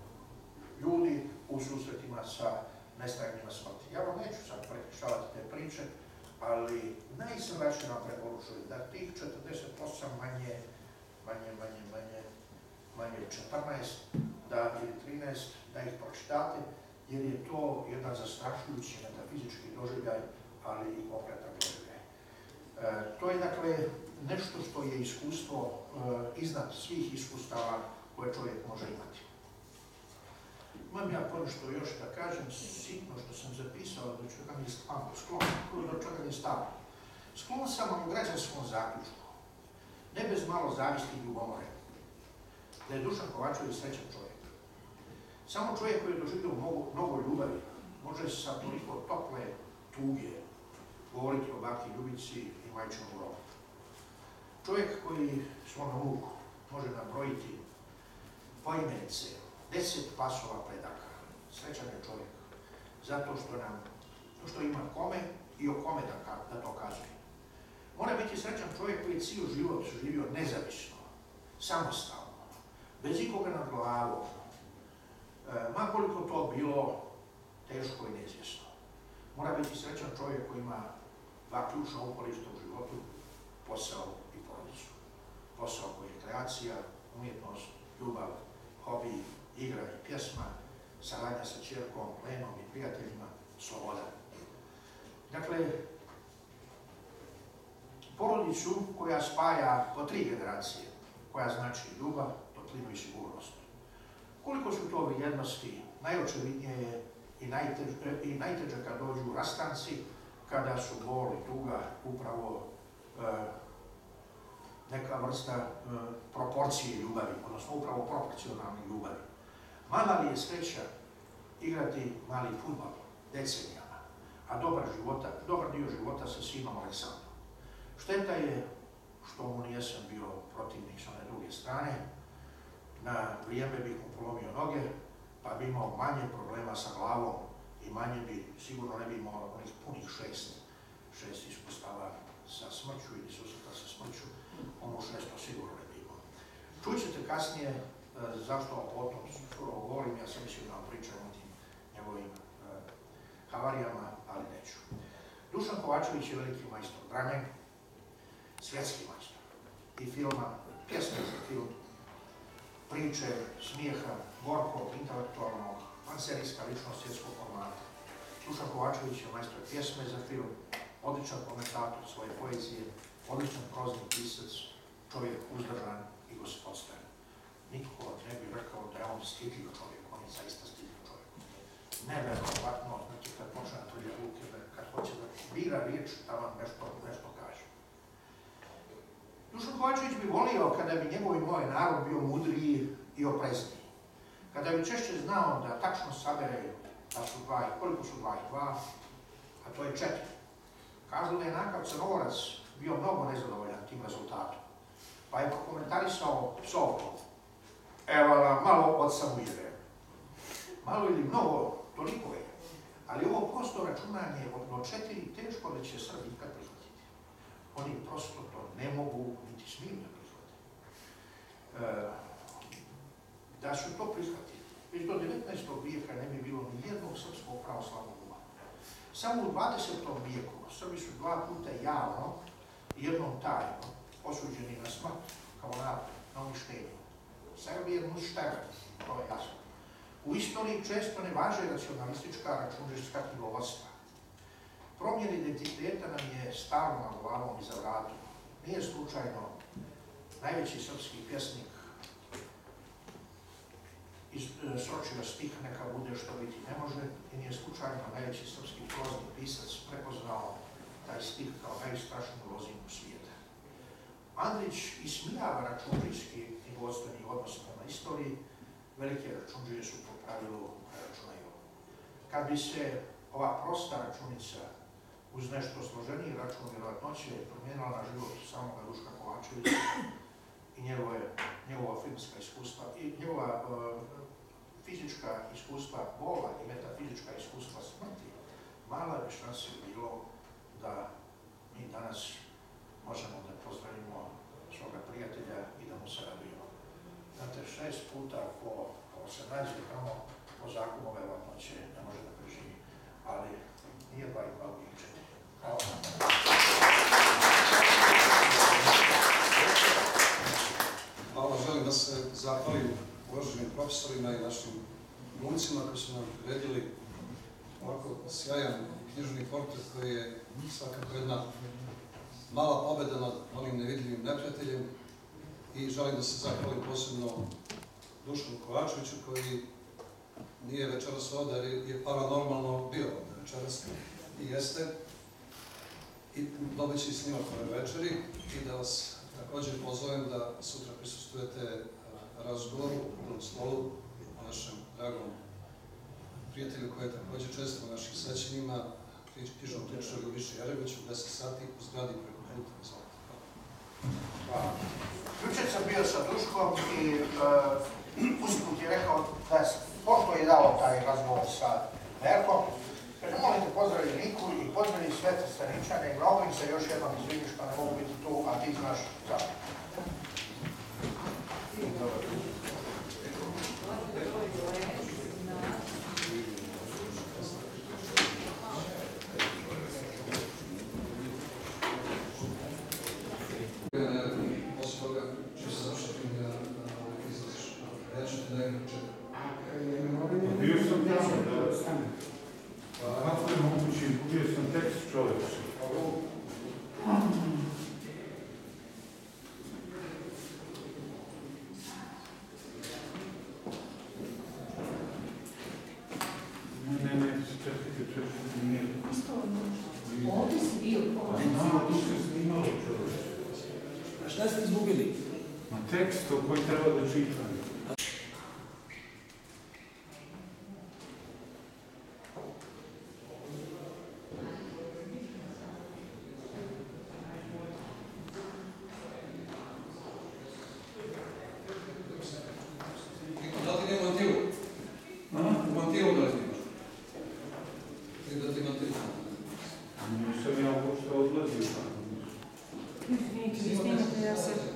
ljudi u susretima sa nestajanjima smrti. Ja vam neću sad prepričavati te priče, ali najsrdačnije vam preporučujem da tih četrdeset osam manje, manje, manje, manje, manje četrnaest, da, ili trinaest, da ih pročitate, jer je to jedan zastrašujući metafizički doživljaj, ali i konkretan doživljaj. E, to je dakle nešto što je iskustvo e, iznad svih iskustava koje čovjek može imati. Imam ja ponešto još da kažem, sitno što sam zapisao, do čega mi je sklon, do čega mi je stalo. Sklon sam u građanskom zaključku, ne bez malo zavisti i ljubomore, da je Dušan Kovačević srećan čovjek. Samo čovjek koji je doživio mnogo, mnogo ljubavi, može sa toliko tople tuge govoriti o baki Ljubici i majčinom grobu. Čovjek koji svome unuku može nabrojiti poimence, deset pasova predaka. Srećan je čovjek, zato što nam, što ima kome i o kome da, da to kazuje. Mora biti srećan čovjek koji je cijel život živio nezavisno, samostalno, bez ikoga nad glavom, e, makoliko to bilo teško i neizvjesno. Mora biti srećan čovjek koji ima dva ključna uporišta u životu, posao i porodicu. Posao koji je kreacija, umjetnost, ljubav, hobi, igra i pjesma, saradnja sa ćerkom, Lenom i prijateljima, sloboda. Dakle, porodicu koja spaja po tri generacije, koja znači ljubav, toplinu i sigurnost. Koliko su to vrijednosti, najočevidnije je i najteže, i najteže kad dođu rastanci, kada su bol i tuga upravo e, neka vrsta e, proporcije ljubavi, odnosno upravo proporcionalne ljubavi. Mala li je sreća igrati mali fudbal decenijama, a dobar, života, dobar dio života sa sinom Aleksandrom. Šteta je što mu nijesam bio protivnik sa one druge strane. Na vrijeme bih mu polomio noge, pa bi imao manje problema sa glavom i manje bi, sigurno ne bi imao onih punih šest, šest ispostava sa smrću ili susreta sa smrću, ono šesto sigurno ne bi imao. Čućete kasnije e, zašto o tom skoro govorim, ja sam mislio da vam pričam o tim njegovim e, havarijama, ali neću. Dušan Kovačević je veliki majstor drame, svjetski majstor i filma, pjesme za film, priče, smijeha, gorkog, intelektualnog, vanserijska ličnost svjetskog formata. Dušan Kovačević je majstor pjesme za film, odličan komentator svoje poezije, odličan prozni pisac, čovjek uzdržan i gospodstven. Niko ne bi rekao da je on stidljiv čovjek, on je zaista stidljiv čovjek. Neverovatno, znači kad počne na trlje ruke, kad hoće da bira riječ, da vam nešto, nešto kaže. Dušan Kovačević bi volio kada bi njegov i moj narod bio mudriji i oprezniji. Kada bi češće znao da tačno sabere da su dva i koliko su dva i dva, a to je četiri. Kažu da je nakav Crnogorac bio mnogo nezadovoljan tim rezultatom. Pa je komentarisao psovkom. Evo nam malo od samoujere. Malo ili mnogo, toliko je. Ali ovo prosto računanje od četiri teško da će Srbi ikad prihvatiti. Oni prosto to ne mogu, niti smiju da prihvate. E, da su to prihvatili. Već do devetnaestog vijeka ne bi bilo ni jednog srpskog pravoslavnog umana. Samo u dvadesetom vijeku Srbi su dva puta javno i jednom tajno osuđeni na smrt kao narod, na uništenje. Srbije mušter, to je jasno. U istoriji često ne važe racionalistička računarska knjigovodstva. Promjena identiteta nam je stalno na glavom i za vratom. Nije slučajno najveći srpski pjesnik sročio stih neka bude što biti ne može i nije slučajno najveći srpski prozni pisac prepoznao taj stih kao najstrašniju lozinu svijeta. Andrić ismijava računarski knjigovodstveni odnos prema istoriji, velike računđije su po pravilu računaju. Kad bi se ova prosta računica uz nešto složeniji račun vjerovatnoće promijenila na život samoga Duška Kovačevića i njegove, njegova filmska iskustva i njegova uh, fizička iskustva bola i metafizička iskustva smrti, mala bi šanse bilo da mi danas možemo da pozdravimo svoga prijatelja i da mu se radujemo. Znate, šest puta ko, ko se nađe tamo po zakonu verovatnoće ne može da preživi, ali nije dva i dva uvijek četiri. Hvala. Hvala, želim da se zahvalim uvaženim profesorima i našim glumcima koji su nam priredili ovako sjajan književni portret koji je svakako jedna mala pobeda nad onim nevidljivim neprijateljem i želim da se zahvalim posebno Dušanu Kovačeviću koji nije večeras ovdje jer je paranormalno bio ovdje večeras i jeste i dobit će i snimak ove večeri i da vas također pozovem da sutra prisustujete razgovoru u stolu o našem dragom prijatelju koji je također često u naših sećanjima, knjižnom pričaru Ljubiši Jerebiću, u deset sati u zgradi preko puta. Izvolite. Hvala. Jučer sam bio sa Duškom i uh, usput je rekao da je, pošto je dao taj razgovor sa Merkom, kaže, molim te pozdravi Niku i pozdravi sve Trsteničane i mnogo se još jednom izvini što ne mogu biti tu, a ti znaš zašto. Bio sam tamo da stane. Kako je moguće, bio sam tekst čovječa. Ne, ne, ne, čekajte, čekajte, nije. Ovdje si bio povijek. Malo tu se snimalo čovječe. A šta ste izgubili? Ma tekst o koji treba da čitam. Izvinite, ja se